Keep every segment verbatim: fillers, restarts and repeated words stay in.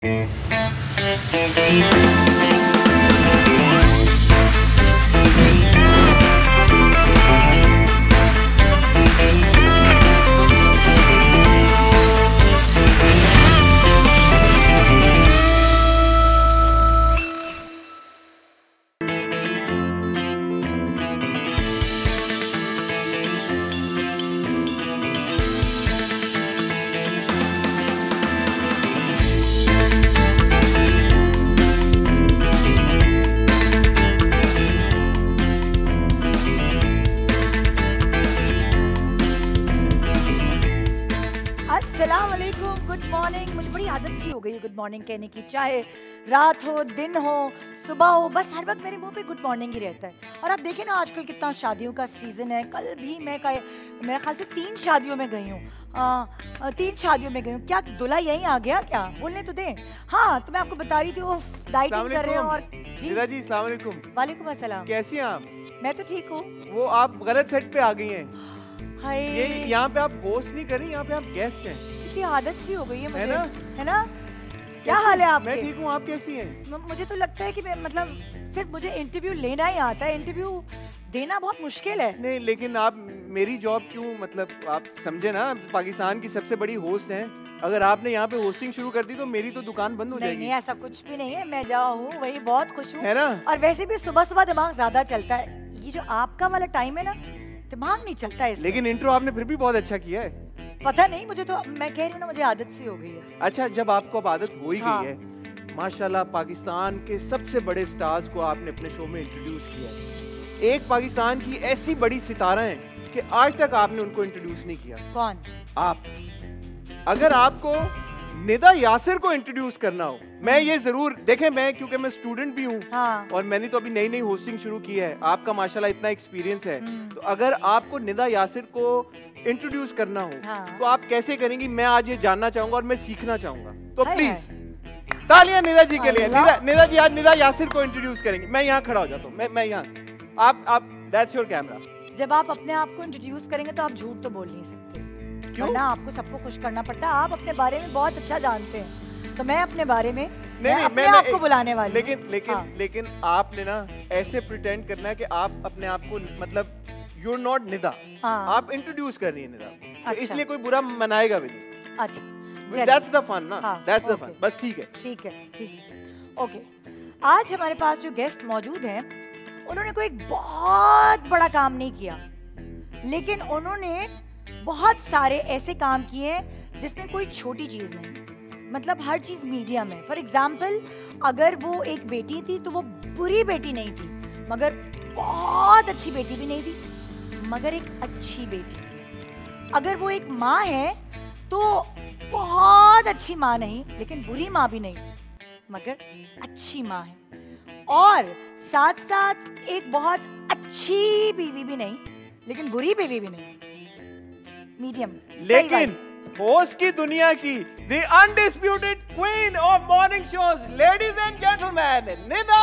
Good morning कहने की, चाहे रात हो, दिन हो, सुबह हो, बस हर वक्त मेरे मुंह पे गुड मॉर्निंग ही रहता है। और आप देखें ना आजकल कितना शादियों का सीजन है। कल भी मैं का, मेरे ख्याल से तीन शादियों में गई हूँ, तीन शादियों में गई हूँ। क्या दूल्हा यहीं आ गया क्या? बोलने तो दे। हाँ, तो मैं आपको बता रही थी वो डाइटिंग कर रहे हैं। और जी जी, अस्सलाम वालेकुम। वालेकुम अस्सलाम। कैसी हैं आप? मैं तो ठीक हूँ। वो आप गलत सेट पे आ गई हैं। हाय, ये यहाँ पे आप होस्ट नहीं कर रही, यहाँ पे आप गेस्ट हैं। कितनी आदत सी हो गई है मुझे, है ना? है ना? क्या हाल है आपके? मैं ठीक हूँ, आप कैसी हैं? मुझे तो लगता है कि मैं मतलब सिर्फ मुझे इंटरव्यू लेना ही आता है, इंटरव्यू देना बहुत मुश्किल है। नहीं, लेकिन आप मेरी जॉब क्यों, मतलब आप समझे ना, पाकिस्तान की सबसे बड़ी होस्ट हैं। अगर आपने यहाँ पे होस्टिंग शुरू कर दी तो मेरी तो दुकान बंद हो नहीं, जाएगी। नहीं, ऐसा कुछ भी नहीं है। मैं जहाँ हूँ वही बहुत खुश हूँ, है ना? और वैसे भी सुबह सुबह दिमाग ज्यादा चलता है। ये जो आपका वाला टाइम है ना, दिमाग नहीं चलता है। लेकिन इंट्रो आपने फिर भी बहुत अच्छा किया है। पता नहीं, मुझे तो, मैं कह रही हूँ ना, मुझे आदत सी हो गई है। अच्छा, जब आपको अब आदत हो ही हाँ। गई है, माशाल्लाह पाकिस्तान के सबसे बड़े स्टार्स को आपने अपने शो में इंट्रोड्यूस किया है। एक पाकिस्तान की ऐसी बड़ी सितारा है कि आज तक आपने उनको इंट्रोड्यूस नहीं किया। कौन? आप। अगर आपको निदा यासिर को इंट्रोड्यूस करना हो, मैं ये जरूर देखें, मैं क्योंकि मैं स्टूडेंट भी हूँ। हाँ। और मैंने तो अभी नई नई होस्टिंग शुरू की है, आपका माशाल्लाह इतना एक्सपीरियंस है, तो अगर आपको निदा यासिर को इंट्रोड्यूस करना हो, हाँ। तो आप कैसे करेंगी? मैं आज ये जानना चाहूंगा और मैं सीखना चाहूंगा। तो हाय प्लीज तालियां निदा जी के लिए। निदा, निदा जी आज निदा यासिर को इंट्रोड्यूस करेंगे। मैं यहाँ खड़ा हो जाता हूँ, मैं मैं यहाँ, आप आप दैट्स योर कैमरा। जब आप अपने आप को इंट्रोड्यूस करेंगे तो आप झूठ तो बोल नहीं सकते। क्यों? वरना आपको सबको खुश करना पड़ता है। आप अपने बारे में बहुत अच्छा जानते हैं, तो मैं अपने बारे में नहीं, मैं नहीं, अपने मैं, आप मैं, को बुलाने वाली। लेकिन लेकिन हाँ। लेकिन आपने ना ऐसे प्रिटेंड करना है कि आप अपने आप को, मतलब यू आर नॉट निदा। हाँ। आप इंट्रोड्यूस कर रही हैं निदा को, अच्छा। तो इसलिए कोई बुरा मनाएगा भी नहीं। अच्छा, दैट्स द फन ना। हाँ, दैट्स द okay. फन। बस ठीक है, ठीक है, ठीक है, ओके। आज हमारे पास जो गेस्ट मौजूद हैं, उन्होंने कोई बहुत बड़ा काम नहीं किया, लेकिन उन्होंने बहुत सारे ऐसे काम किए हैं जिसमें कोई छोटी चीज नहीं, मतलब हर चीज मीडियम है। फॉर एग्जाम्पल, अगर वो एक बेटी थी तो वो बुरी बेटी नहीं थी, मगर बहुत अच्छी बेटी भी नहीं थी, मगर एक अच्छी बेटी थी। अगर वो एक माँ है तो बहुत अच्छी माँ नहीं, लेकिन बुरी माँ भी नहीं, मगर अच्छी माँ है। और साथ साथ एक बहुत अच्छी बीवी भी नहीं, लेकिन बुरी बीवी भी नहीं, मीडियम। लेकिन होस्ट की दुनिया की the undisputed queen of morning shows, ladies and gentleman, Nida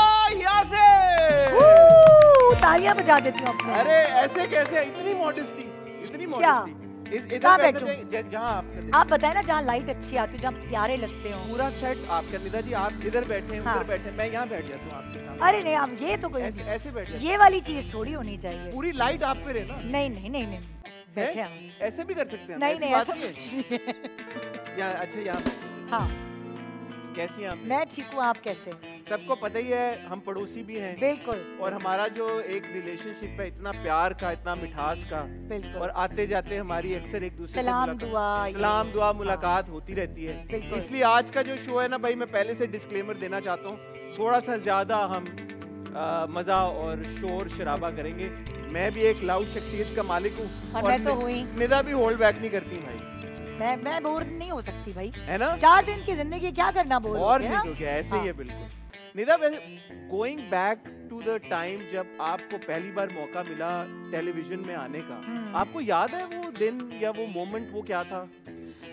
Yasir. तालियां बजा देती हूँ अपने। अरे ऐसे कैसे? इतनी मॉडेस्टी, इतनी मॉडेस्टी। कहाँ बैठूं? जहाँ आप आप बताएं ना, जहाँ लाइट अच्छी आती है, जहाँ प्यारे लगते हो। पूरा सेट आपका। निदा जी आप इधर बैठे हैं, हाँ। उधर बैठे हैं, मैं यहाँ बैठ जाता हूँ आपके सामने। अरे नहीं, अब ये तो कोई ऐसे ऐसे बैठ जाते हैं। ये वाली चीज थोड़ी होनी चाहिए। पूरी लाइट आप पे रहे ना। नहीं नहीं नहीं नहीं, बैठे हम। ऐसे भी कर सकते हैं? नहीं नहीं, ऐसा नहीं कुछ नहीं है। यहाँ, अच्छा यहाँ। हाँ, कैसी हैं आप? मैं ठीक हूँ, आप कैसे? सबको पता ही है, हम पड़ोसी भी हैं। बिल्कुल। और हमारा जो एक रिलेशनशिप है, इतना प्यार का, इतना मिठास का, बिल्कुल। और आते जाते हमारी अक्सर एक दूसरे से सलाम मुलाकात- दुआ, ये- सलाम दुआ हाँ। मुलाकात होती रहती है। बिल्कुल। इसलिए आज का जो शो है ना भाई, मैं पहले से डिस्क्लेमर देना चाहता हूँ, थोड़ा सा ज्यादा हम आ, मजा और शोर शराबा करेंगे। मैं भी एक लाउड शख्सियत का मालिक हूँ, और मैं तो हुई। निदा भी होल्ड बैक नहीं करती भाई। मैं मैं बोर नहीं हो सकती भाई, है ना? चार दिन की जिंदगी क्या करना बोर और होके, नहीं हाँ? तो क्या, ऐसे ही हाँ। है बिल्कुल। निदा, वैसे going back to the time जब आपको पहली बार मौका मिला टेलीविजन में आने का, हम्म। आपको याद है वो दिन या वो मोमेंट, वो क्या था?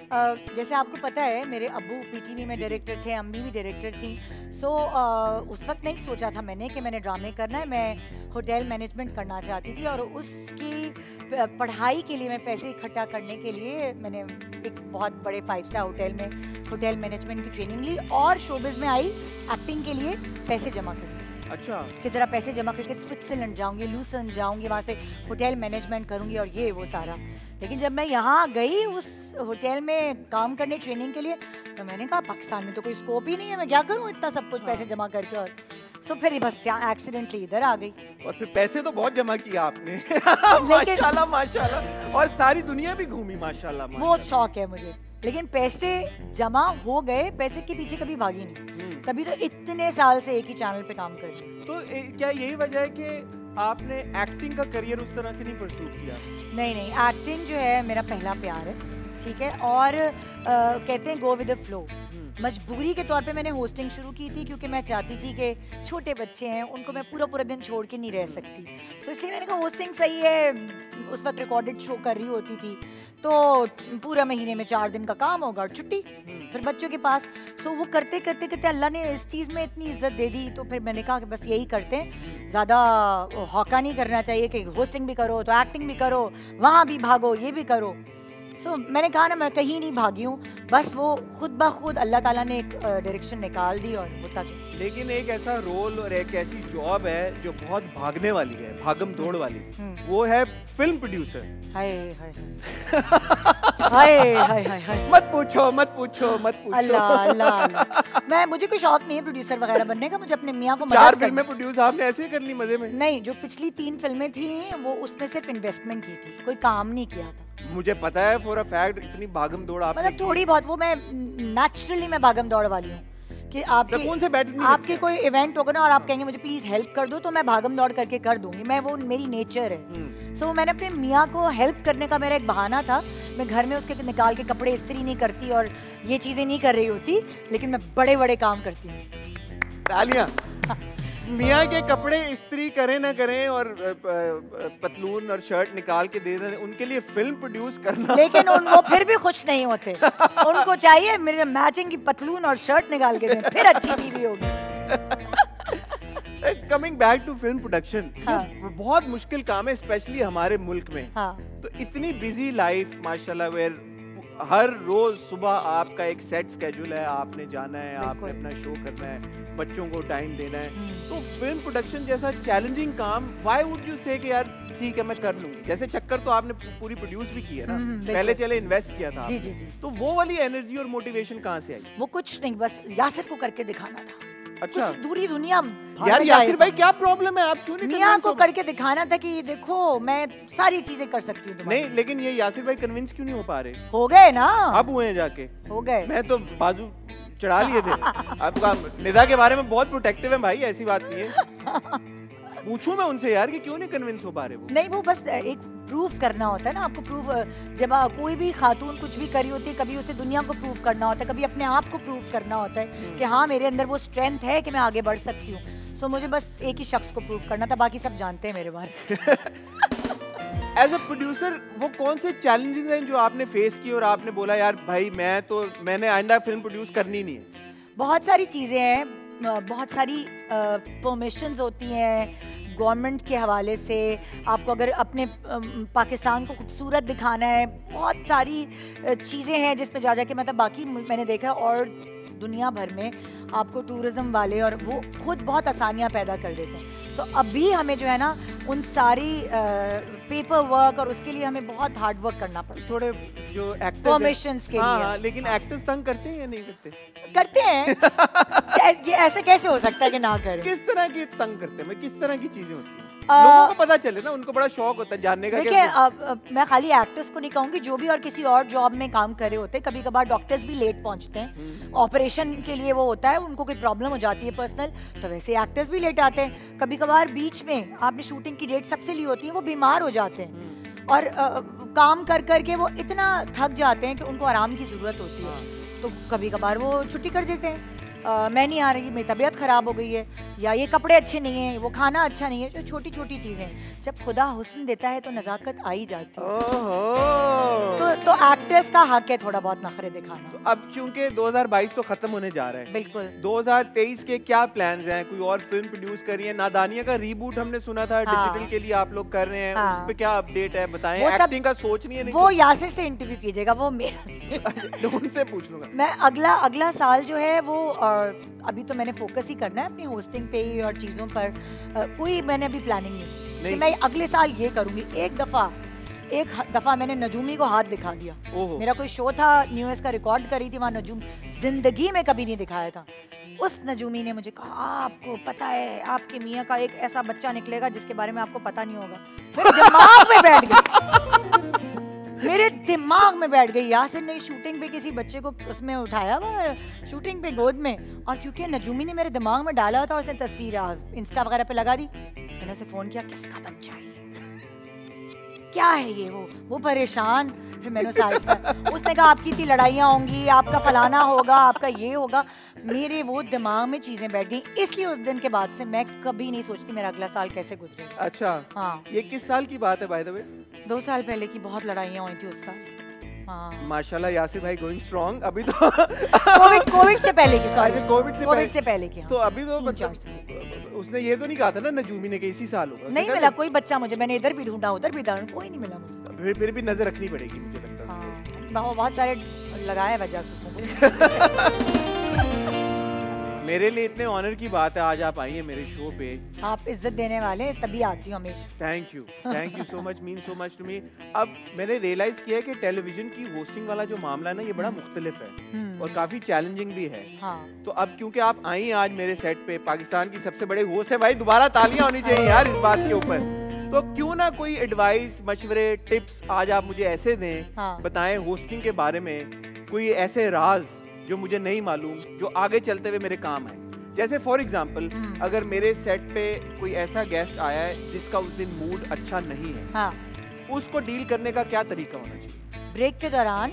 uh, जैसे आपको पता है मेरे अब्बू पीटीवी में डायरेक्टर थे, अम्मी भी डायरेक्टर थी। सो so, uh, उस वक्त नहीं सोचा था मैंने कि मैंने ड्रामे करना है, मैं होटल मैनेजमेंट करना चाहती थी और उसकी पढ़ाई के लिए मैं पैसे इकट्ठा करने के लिए मैंने एक बहुत बड़े फाइव स्टार होटल में होटल मैनेजमेंट की ट्रेनिंग ली और शोबिज में आई एक्टिंग के लिए पैसे जमा करने। अच्छा, कि ज़रा पैसे जमा करके स्विट्जरलैंड जाऊंगी, लूसन जाऊंगी, वहाँ से होटल मैनेजमेंट करूंगी और ये वो सारा। लेकिन जब मैं यहाँ गई उस होटल में काम करने ट्रेनिंग के लिए, तो मैंने कहा पाकिस्तान में तो कोई स्कोप ही नहीं है, मैं क्या करूँ इतना सब कुछ पैसे जमा करके। और सो so, फिर बस एक्सीडेंटली इधर आ गई। और फिर पैसे तो बहुत जमा किया आपने। माशाल्लाह माशाल्लाह, और सारी दुनिया भी घूमी माशाल्लाह, माशाल्लाह। वो शौक है मुझे, लेकिन पैसे जमा हो गए, पैसे के पीछे कभी भागी नहीं। तभी तो इतने साल से एक ही चैनल पे काम कर रही हूँ। तो ए, क्या यही वजह है कि आपने एक्टिंग का करियर उस तरह से नहीं परस्यू किया? नहीं नहीं, एक्टिंग जो है मेरा पहला प्यार है, ठीक है। और आ, कहते हैं गो विद द फ्लो। मजबूरी के तौर पे मैंने होस्टिंग शुरू की थी क्योंकि मैं चाहती थी कि छोटे बच्चे हैं उनको मैं पूरा पूरा दिन छोड़ के नहीं रह सकती। सो इसलिए मैंने कहा होस्टिंग सही है। उस वक्त रिकॉर्डेड शो कर रही होती थी तो पूरा महीने में चार दिन का काम होगा और छुट्टी फिर बच्चों के पास। सो वो करते करते करते अल्लाह ने इस चीज़ में इतनी इज्जत दे दी, तो फिर मैंने कहा कि बस यही करते हैं, ज़्यादा हौका नहीं करना चाहिए कि होस्टिंग भी करो तो एक्टिंग भी करो, वहाँ भी भागो ये भी करो। सो so, मैंने कहा ना मैं कहीं नहीं भागी हूँ, बस वो खुद ब खुद अल्लाह ताला ने एक डायरेक्शन निकाल दी और होता गया। लेकिन एक ऐसा रोल और एक ऐसी जॉब है जो बहुत भागने वाली है, भागम दौड़ वाली, वो है फिल्म प्रोड्यूसर। हाय हाय हाय हाय हाय हाय, मत पूछो मत पूछो मत पूछो। अल्लाह अल्लाह अल्लाह। मैं मुझे कोई शौक नहीं है प्रोड्यूसर वगैरह बनने का, मुझे अपने मियाँ को चार फिल्में प्रोड्यूस आपने ऐसे ही कर ली मजे में? नहीं, जो पिछली तीन फिल्में थी वो उसमें सिर्फ इन्वेस्टमेंट की थी, कोई काम नहीं किया था। मुझे पता है फॉर अ फैक्ट इतनी भागम दौड़ आपने मतलब थोड़ी बहुत, वो मैं नेचुरली मैं भागम दौड़ वाली हूँ कि आपके कौन से बैठ आपके कोई इवेंट होगा ना और आप कहेंगे मुझे प्लीज हेल्प कर दो, तो मैं भागम दौड़ करके कर दूंगी, मैं वो मेरी नेचर है। सो so, मैंने अपने मियाँ को हेल्प करने का मेरा एक बहाना था। मैं घर में उसके निकाल के कपड़े इस्त्री नहीं करती और ये चीजें नहीं कर रही होती, लेकिन मैं बड़े बड़े काम करती हूँ। तालियां। मियाँ के कपड़े इस्त्री करें ना करें और पतलून और शर्ट निकाल के दे दें, उनके लिए फिल्म प्रोड्यूस करना। लेकिन उन वो फिर भी खुश नहीं होते, उनको चाहिए मेरे मैचिंग की पतलून और शर्ट निकाल के दें, फिर अच्छी टीवी होगी। Coming back to film production, हाँ। बहुत मुश्किल काम है स्पेशली हमारे मुल्क में। हाँ। तो इतनी बिजी लाइफ माशाल्लाह, वेयर हर रोज सुबह आपका एक सेट स्केड्यूल है, आपने जाना है, आपने अपना शो करना है, बच्चों को टाइम देना है। तो फिल्म प्रोडक्शन जैसा चैलेंजिंग काम, व्हाई वुड यू से कि यार ठीक है मैं कर लूंगी? जैसे चक्कर तो आपने पूरी प्रोड्यूस भी की है ना, पहले चले इन्वेस्ट किया था। जी जी जी। तो वो वाली एनर्जी और मोटिवेशन कहाँ से आई? वो कुछ नहीं, बस यासिर को करके दिखाना था। अच्छा, दूरी दुनिया यार यासिर भाई क्या प्रॉब्लम है, आप क्यों नहीं? मियाँ को करके दिखाना था कि देखो मैं सारी चीजें कर सकती हूँ। नहीं, लेकिन ये यासिर भाई कन्विंस क्यों नहीं हो पा रहे? हो गए ना, अब हुए हैं जाके, हो गए। मैं तो बाजू चढ़ा लिए थे। आपका निदा के बारे में बहुत प्रोटेक्टिव है भाई, ऐसी बात नहीं है। पूछूं मैं उनसे यार कि क्यों नहीं कन्विंस हो पा रहे वो? नहीं, वो बस एक प्रूफ करना होता है ना आपको। प्रूफ जब कोई भी खातून कुछ भी करी होती है, कभी उसे दुनिया को प्रूफ करना होता है, कभी अपने आप को प्रूफ करना होता है कि हाँ मेरे अंदर वो स्ट्रेंथ है कि मैं आगे बढ़ सकती हूँ। सो मुझे बस एक ही शख्स को प्रूफ करना था, बाकी सब जानते हैं मेरे बारे में। एज अ प्रोड्यूसर वो कौन से चैलेंजेस हैं जो आपने फेस किए और आपने बोला यार भाई मैं तो मैंने आइंदा फिल्म प्रोड्यूस करनी नहीं है? बहुत सारी चीज़ें हैं, बहुत सारी परमिशंस होती हैं गवर्नमेंट के हवाले से। आपको अगर अपने पाकिस्तान को खूबसूरत दिखाना है, बहुत सारी चीज़ें हैं जिसमें जा जा के मतलब बाकी मैंने देखा और दुनिया भर में आपको टूरिज्म वाले और वो खुद बहुत आसानियाँ पैदा कर देते हैं। सो so, अभी हमें जो है ना उन सारी पेपर वर्क और उसके लिए हमें बहुत हार्ड वर्क करना पड़ता है। थोड़े जो एक्टर्स परमिशंस के हाँ, लिए। हाँ, लेकिन एक्टर्स तंग करते हैं या नहीं करते? करते हैं। ये ऐसे कैसे हो सकता है कि ना करें? किस तरह की तंग करते हैं? किस तरह की चीजें होती हैं? लोगों को पता चले ना, उनको बड़ा शौक होता है जानने का। देखिए मैं खाली एक्टर्स को नहीं कहूँगी, जो भी और किसी और जॉब में काम कर रहे होते हैं, कभी कभार डॉक्टर्स भी लेट पहुँचते हैं, ऑपरेशन के लिए वो होता है, उनको कोई प्रॉब्लम हो जाती है पर्सनल, तो वैसे एक्टर्स भी लेट आते हैं। कभी कभार बीच में आपने शूटिंग की डेट सबसे ली होती है, वो बीमार हो जाते हैं और आ, काम कर कर के वो इतना थक जाते हैं कि उनको आराम की ज़रूरत होती है, तो कभी कभार वो छुट्टी कर देते हैं। Uh, मैं नहीं आ रही, मेरी तबीयत ख़राब हो गई है, या ये कपड़े अच्छे नहीं है, वो खाना अच्छा नहीं है, जो छोटी छोटी चीजें, जब खुदा हुस्न देता है तो नजाकत आ ही जाती है। तो तो एक्टर्स का हक है थोड़ा बहुत नखरे दिखाना। तो अब चूंकि दो हज़ार बाईस तो खत्म होने जा रहा है, बिल्कुल, दो हज़ार तेईस के क्या प्लान्स हैं? कोई और फिल्म प्रोड्यूस कर रही है? नादानिया का रीबूट हमने सुना था, हाँ, डिजिटल के लिए आप लोग कर रहे हैं, हाँ, उस पे क्या अपडेट है बताएं? एक्टिंग का सोच नहीं है? नहीं, वो यासिर से इंटरव्यू कीजिएगा, वो मेरा उनसे पूछ लूंगा मैं। अगला अगला साल जो है वो आ, अभी तो मैंने फोकस ही करना है अपनी होस्टिंग पे ही और चीज़ों पर। आ, कोई मैंने अभी प्लानिंग नहीं की नहीं। कि मैं अगले साल ये करूँगी। एक दफ़ा एक दफ़ा मैंने नजूमी को हाथ दिखा दिया। मेरा कोई शो था, न्यूज़ का रिकॉर्ड करी थी वहाँ, नजूम जिंदगी में कभी नहीं दिखाया था। उस नजूमी ने मुझे कहा आपको पता है आपके मियाँ का एक ऐसा बच्चा निकलेगा जिसके बारे में आपको पता नहीं होगा। मेरे दिमाग में बैठ गई मेरे दिमाग में बैठ गई यासिर ने शूटिंग पे किसी बच्चे को उसमें उठाया हुआ शूटिंग पे गोद में, और क्योंकि नजूमी ने मेरे दिमाग में डाला था, उसने तस्वीर इंस्टा वगैरह पे लगा दी। मैंने उसे फोन किया, किसका बच्चा है क्या है ये? वो वो परेशान। फिर मैंने उसे आहिस्ता, उसने कहा आपकी इतनी लड़ाइयाँ होंगी, आपका फलाना होगा, आपका ये होगा। मेरे वो दिमाग में चीजें बैठ गई, इसलिए उस दिन के बाद से मैं कभी नहीं सोचती मेरा अगला साल कैसे गुजरे। अच्छा, हाँ, ये किस साल की बात है बाय द वे? दो साल पहले की। बहुत लड़ाइयाँ हुई थी उस साल। हाँ। माशाल्लाह यासिर भाई गोइंग स्ट्रॉन्ग। अभी तो कोविड कोविड से पहले की, सॉरी कोविड से कोविड से पहले की। तो अभी तो मतलब उसने ये तो नहीं कहा था ना नजूमी ने कि इसी साल होगा? नहीं मिला कोई बच्चा मुझे, मैंने इधर भी ढूंढा उधर भी ढूंढा, कोई नहीं मिला मुझे। फिर फिर भी नजर रखनी पड़ेगी मुझे लगता है। हाँ, बहुत सारे लगाए वजह से। मेरे लिए इतने ऑनर की बात है आज आप आई हैं मेरे शो पे। आप इज्जत देने वाले तभी आती हूँ हमेशा। Thank you thank you so much, mean so much to me. अब मैंने रियलाइज किया कि टेलीविजन की होस्टिंग वाला जो मामला है ना, ये बड़ा मुख्तलिफ है और काफी चैलेंजिंग भी है। हाँ। तो अब क्योंकि आप आई आज मेरे सेट पे, पाकिस्तान की सबसे बड़े होस्ट है भाई, दोबारा तालियां होनी चाहिए यार इस बात के ऊपर। तो क्यों ना कोई एडवाइस, मशवरे, टिप्स आज आप मुझे ऐसे दें, हाँ, बताएं होस्टिंग के बारे में, कोई ऐसे राज जो मुझे नहीं मालूम जो आगे चलते हुए मेरे काम आए। जैसे फॉर एग्जाम्पल अगर मेरे सेट पे कोई ऐसा गेस्ट आया है जिसका उस दिन मूड अच्छा नहीं है, हाँ, उसको डील करने का क्या तरीका होना चाहिए? ब्रेक के दौरान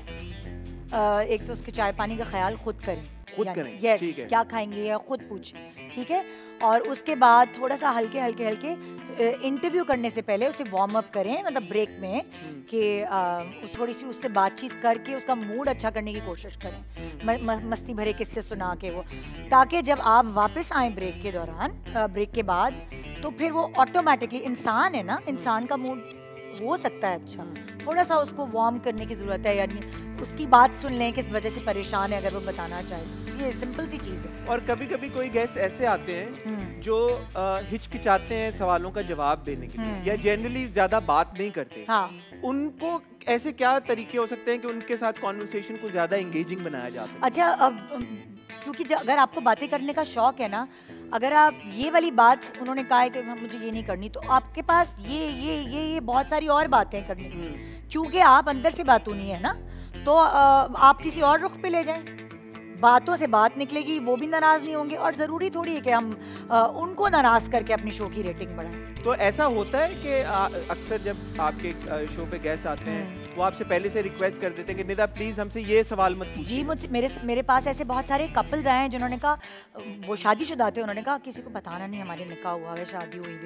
एक तो उसके चाय पानी का ख्याल खुद करें, खुद करें, यस, yes, क्या खाएंगे या खुद पूछें, ठीक है। और उसके बाद थोड़ा सा हल्के हल्के हल्के इंटरव्यू करने से पहले उसे वार्म अप करें, मतलब ब्रेक में, कि थोड़ी सी उससे बातचीत करके उसका मूड अच्छा करने की कोशिश करें, म, म, मस्ती भरे किस्से सुना के वो, ताकि जब आप वापस आए ब्रेक के दौरान, ब्रेक के बाद, तो फिर वो ऑटोमेटिकली, इंसान है ना, इंसान का मूड हो सकता है अच्छा, थोड़ा सा उसको वार्म करने की ज़रूरत है, यानी उसकी बात सुन लें किस वजह से परेशान है, अगर वो बताना चाहे। ये सिंपल सी चीज़ है। और कभी कभी कोई गेस्ट ऐसे आते हैं जो हिचकिचाते हैं सवालों का जवाब देने के लिए, या जनरली ज़्यादा बात नहीं करते, हाँ, उनको ऐसे क्या तरीके हो सकते हैं कि उनके साथ कॉन्वर्सेशन को ज़्यादा एंगेजिंग बनाया जा सके? अच्छा, अब क्योंकि अगर आपको बातें करने का शौक है ना, अगर आप ये वाली बात उन्होंने कहा है कि मुझे ये नहीं करनी, तो आपके पास ये ये ये ये बहुत सारी और बातें करने की, क्योंकि आप अंदर से बातूनी है ना, तो आप किसी और रुख पे ले जाएं, बातों से बात निकलेगी, वो भी नाराज नहीं होंगे, और जरूरी थोड़ी है कि हम आ, उनको नाराज करके अपनी शो की रेटिंग बढ़ाएं। तो ऐसा होता है कि अक्सर जब आपके शो पे गेस्ट आते हैं वो आपसे पहले से रिक्वेस्ट कर देते हैं कि निदा प्लीज हमसे ये सवाल मत पूछिए? जी, मुझे मेरे मेरे पास ऐसे बहुत सारे कपल्स आए हैं जिन्होंने कहा, वो शादीशुदा थे, उन्होंने कहा किसी को बताना नहीं हमारे निकाह हुआ है, शादी हुई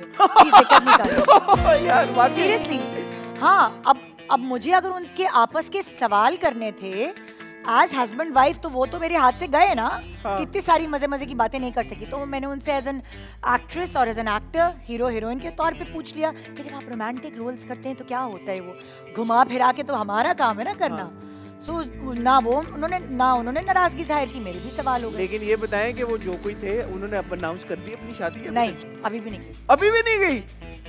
है, सीरियसली। हाँ, अब अब मुझे अगर उनके आपस के सवाल करने थे एज हस्बैंड वाइफ, तो वो तो मेरे हाथ से गए ना, हाँ, कितनी सारी मजे मजे की बातें नहीं कर सकी, तो मैंने उनसे एज एन एक्ट्रेस और as an actor, hero heroine के तौर पे पूछ लिया कि जब आप रोमांटिक रोल्स करते हैं तो क्या होता है, वो घुमा फिरा के तो हमारा काम है ना करना। हाँ। सो so, ना वो उन्होंने ना उन्होंने नाराजगी जाहिर की, मेरे भी सवाल हो गए। लेकिन ये बताएं कि वो जो कोई थे उन्होंने अब अनाउंस कर दी अपनी शादी? नहीं, अभी भी नहीं की। अभी भी नहीं गई?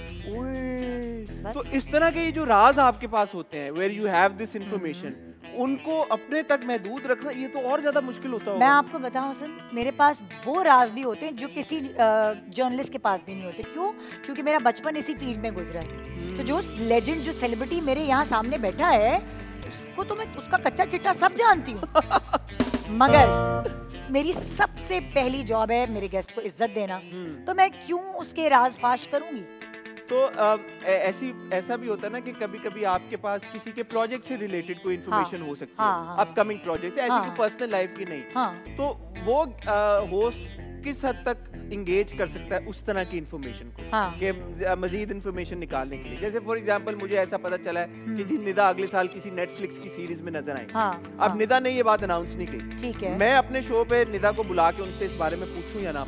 तो इस तरह के जो राज आपके पास होते हैं, where you have this information, उनको अपने तक महदूद रखना, ये तो और ज्यादा मुश्किल होता होगा। मैं आपको बताऊं सर, मेरे पास वो राज भी होते हैं जो किसी जर्नलिस्ट के पास भी नहीं होते। क्यों? क्योंकि मेरा बचपन इसी फील्ड में गुजरा है। तो जो लेजेंड, जो सेलिब्रिटी मेरे यहाँ सामने बैठा है, उसको तो मैं उसका कच्चा चिट्टा सब जानती हूँ। मगर मेरी सबसे पहली जॉब है मेरे गेस्ट को इज्जत देना, तो मैं क्यों उसके राज फाश करूंगी? तो आ, ऐसी ऐसा भी होता है ना कि कभी कभी आपके पास किसी के प्रोजेक्ट से रिलेटेड कोई इन्फॉर्मेशन, हाँ, हो सकती, हाँ, है अपकमिंग प्रोजेक्ट से, ऐसी, हाँ, कोई पर्सनल लाइफ की नहीं, हाँ, तो वो होस्ट किस हद तक इंगेज कर सकता है उस तरह की इंफॉर्मेशन को, हाँ. कि मजीद इंफॉर्मेशन निकालने के लिए? जैसे फॉर एग्जांपल मुझे ऐसा पता चला है कि जी निदा अगले साल किसी नेटफ्लिक्स की सीरीज में नजर आएगी। हाँ, अब हाँ. निदा ने ये बात अनाउंस नहीं की, ठीक है, मैं अपने शो पे निदा को बुला के उनसे इस बारे में पूछूं या ना?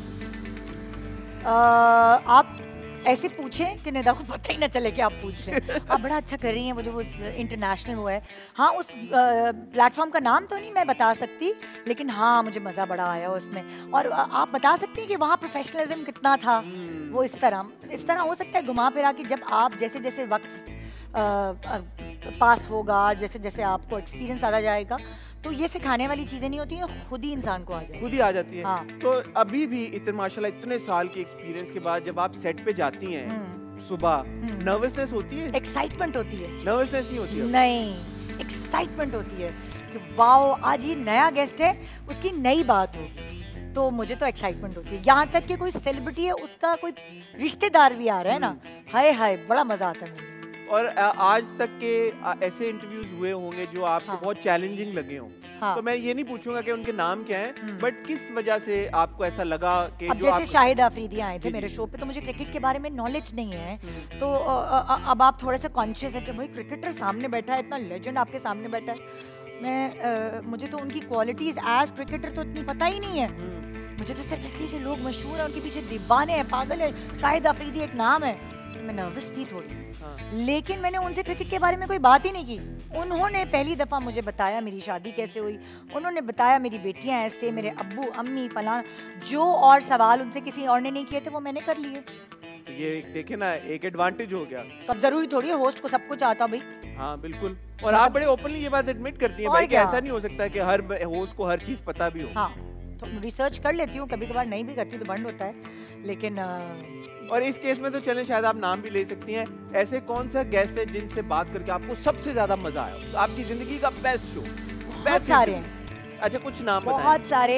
आप ऐसे पूछें कि निदा को पता ही ना चले कि आप पूछ रहे हैं। आप बड़ा अच्छा कर रही हैं, वो जो वो इंटरनेशनल वो है। हाँ, उस प्लेटफॉर्म का नाम तो नहीं मैं बता सकती, लेकिन हाँ मुझे मज़ा बड़ा आया उसमें। और आप बता सकती हैं कि वहाँ प्रोफेशनलिज्म कितना था। वो इस तरह इस तरह हो सकता है घुमा फिरा कि जब आप जैसे जैसे वक्त आ, आ, पास होगा, जैसे जैसे आपको एक्सपीरियंस आता जाएगा, तो ये सिखाने वाली चीजें नहीं होती हैं, खुद ही इंसान को आ जाए, खुद ही आ जाती है। हाँ। तो अभी भी इतने माशाल्लाह इतने साल के एक्सपीरियंस के बाद जब आप सेट पे जाती हैं सुबह, नर्वसनेस होती है? एक्साइटमेंट होती है। नर्वसनेस नहीं होती है? नहीं, एक्साइटमेंट होती है कि वाओ आज ये नया गेस्ट है, उसकी नई बात होगी, तो मुझे तो एक्साइटमेंट होती है। यहाँ तक कि कोई सेलिब्रिटी है, उसका कोई रिश्तेदार भी आ रहा है ना, हाय हाय बड़ा मजा आता है मुझे। और आज तक के ऐसे इंटरव्यूज हुए होंगे जो आपको हाँ। बहुत चैलेंजिंग लगे हों, हाँ। तो मैं ये नहीं पूछूंगा कि उनके नाम क्या हैं, बट किस वजह से आपको ऐसा लगा कि अब जो जैसे आप... शाहिद आफरीदी आए थे मेरे शो पे, तो मुझे क्रिकेट के बारे में नॉलेज नहीं है, तो अब आप थोड़े से कॉन्शियस है कि भाई क्रिकेटर सामने बैठा है, इतना लेजेंड आपके सामने बैठा है। मैं मुझे तो उनकी क्वालिटीज एज क्रिकेटर तो इतनी पता ही नहीं है, मुझे तो सिर्फ इसलिए कि लोग मशहूर हैं, उनके पीछे दीवाने हैं, पागल है, शाहिद आफरीदी एक नाम है, तो मैं नर्वस थी थोड़ी। हाँ। लेकिन मैंने उनसे क्रिकेट के बारे में कोई बात ही नहीं की। उन्होंने पहली दफ़ा मुझे बताया मेरी शादी कैसे हुई, उन्होंने बताया मेरी बेटियां ऐसे, मेरे अब्बू अम्मी फलाना, जो और सवाल उनसे किसी और ने नहीं किए थे वो मैंने कर लिए। तो ये देखे ना, एक एडवांटेज हो गया। सब जरूरी थोड़ी है होस्ट को सब कुछ आता भाई। हाँ बिल्कुल, और आप बड़े ओपनली ये बात एडमिट करती हैं भाई कि ऐसा नहीं हो सकता कि हर होस्ट को हर चीज पता भी हो। हाँ, तो रिसर्च कर लेती हूँ, कभी कभार नहीं भी करती तो बंद होता है, लेकिन आ... और इस केस में तो चलें शायद आप नाम भी ले सकती हैं, ऐसे कौन सा गेस्ट है जिनसे बात करके आपको सबसे ज्यादा मजा आया, तो आपकी जिंदगी का बेस्ट शो? बहुत सारे हैं। अच्छा कुछ नाम बताएं। बहुत सारे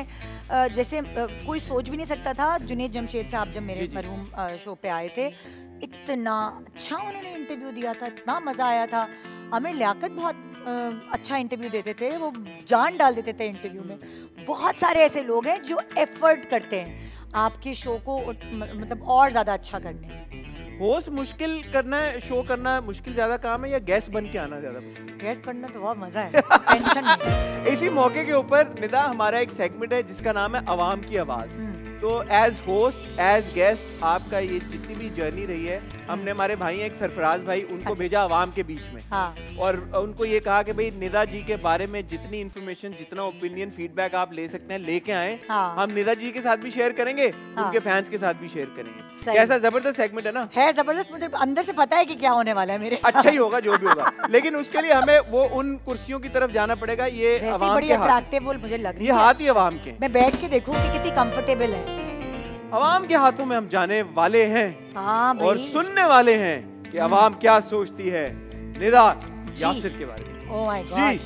हैं, जैसे कोई सोच भी नहीं सकता था। जुनेद जमशेद साहब जब मेरे मरहूम शो पे आए थे, इतना अच्छा उन्होंने इंटरव्यू दिया था, इतना मजा आया था। आमिर लियाकत बहुत अच्छा इंटरव्यू देते थे, वो जान डाल देते थे इंटरव्यू में। बहुत सारे ऐसे लोग हैं जो एफर्ट करते हैं आपके शो को मतलब और ज्यादा अच्छा करने। होस्ट मुश्किल करना है, शो करना मुश्किल ज्यादा काम है या गेस्ट बन के आना ज्यादा मुश्किल? गेस्ट बनना तो बहुत मजा है, टेंशन नहीं। इसी मौके के ऊपर निदा हमारा एक सेगमेंट है जिसका नाम है अवाम की आवाज। तो एज होस्ट एज गेस्ट आपका ये जितनी भी जर्नी रही है, हमने हमारे भाई एक सरफराज भाई उनको अच्छा। भेजा अवाम के बीच में, हाँ। और उनको ये कहा कि भाई निदा जी के बारे में जितनी इन्फॉर्मेशन, जितना ओपिनियन, फीडबैक आप ले सकते हैं लेके आए, हाँ। हम निदा जी के साथ भी शेयर करेंगे, हाँ। उनके फैंस के साथ भी शेयर करेंगे। कैसा जबरदस्त सेगमेंट है ना? है जबरदस्त, मुझे अंदर से पता है कि क्या होने वाला है मेरे साथ। अच्छा ही होगा जो भी होगा, लेकिन उसके लिए हमें वो उन कुर्सियों की तरफ जाना पड़ेगा। ये अवाम के हाथ, मुझे लग रही है ये हाथ ही अवाम के, मैं बैठ के देखूं कि कितनी कंफर्टेबल है। अवाम के हाथों में हम जाने वाले हैं, हाँ और सुनने वाले हैं कि अवाम क्या सोचती है निदा यासिर के बारे में। Oh my God.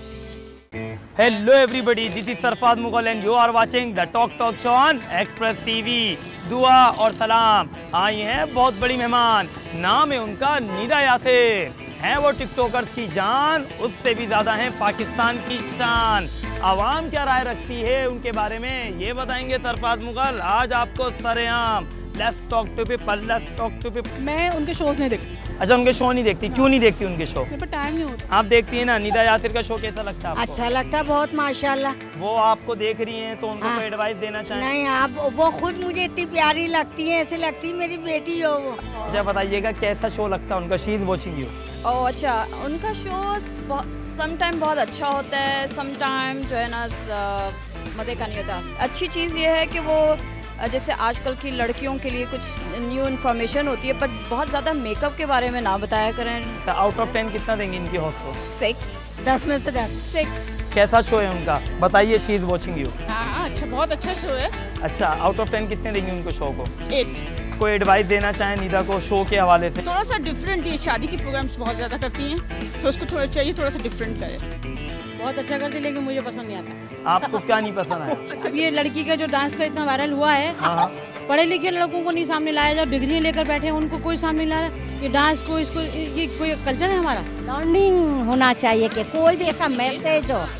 Hello everybody, this is Sarfaraz Mughal and you are watching the talk talk show on express TV. दुआ और सलाम, आई हैं बहुत बड़ी मेहमान, नाम है उनका निदा यासिर। हैं वो टिकटॉकर्स की जान, उससे भी ज्यादा हैं पाकिस्तान की शान। आवाम क्या राय रखती है उनके बारे में ये बताएंगे सरफराज मुगल आज आपको सरेआम। Let's talk to people, let's talk to people. मैं उनके शोज नहीं देखती। अच्छा, उनके शो नहीं देखती? क्यों नहीं देखती उनके शो? मेरे पास टाइम नहीं होता। आप देखती है ना? निदा यासिर का शो कैसा लगता है आपको? अच्छा लगता है बहुत, माशाल्लाह। वो आपको देख रही हैं तो उनको कोई एडवाइस देना चाहें? नहीं, आप वो खुद मुझे इतनी प्यारी लगती है, ऐसे लगती है मेरी बेटी हो वो। अच्छा बताइएगा कैसा शो लगता है उनका? She is watching you. Oh अच्छा, उनका शो सम टाइम बहुत अच्छा होता है, सम टाइम जो है ना मज़े का नहीं होता। अच्छी चीज़ ये है कि वो जैसे आजकल की लड़कियों के लिए कुछ न्यू इन्फॉर्मेशन होती है, पर बहुत ज़्यादा मेकअप के बारे में ना बताया करें। आउट ऑफ टेन कितना देंगे इनकी होस्ट को? सिक्स। दस में से दस। सिक्स। कैसा शो है उनका बताइए? She is watching you. हाँ अच्छा, बहुत अच्छा शो है। अच्छा, आउट ऑफ टेन कितने देंगे उनको शो को? एट। कोई एडवाइस देना चाहें निदा को शो के हवाले से? थोड़ा सा डिफरेंट, ये शादी के प्रोग्राम्स बहुत ज़्यादा करती हैं, तो उसको थोड़ा चाहिए थोड़ा सा डिफरेंट करे। बहुत अच्छा करती, लेकिन मुझे पसंद नहीं आता। आपको क्या नहीं पसंद आया? अब ये लड़की का जो डांस का इतना वायरल हुआ है, हाँ। पढ़े लिखे लड़कों को नहीं सामने लाया जाए, डिग्री लेकर बैठे हैं उनको कोई सामने ला रहा। ये डांस को, इसको, ये कोई कल्चर है हमारा? लर्निंग होना चाहिए कि कोई भी ऐसा मैसेज हो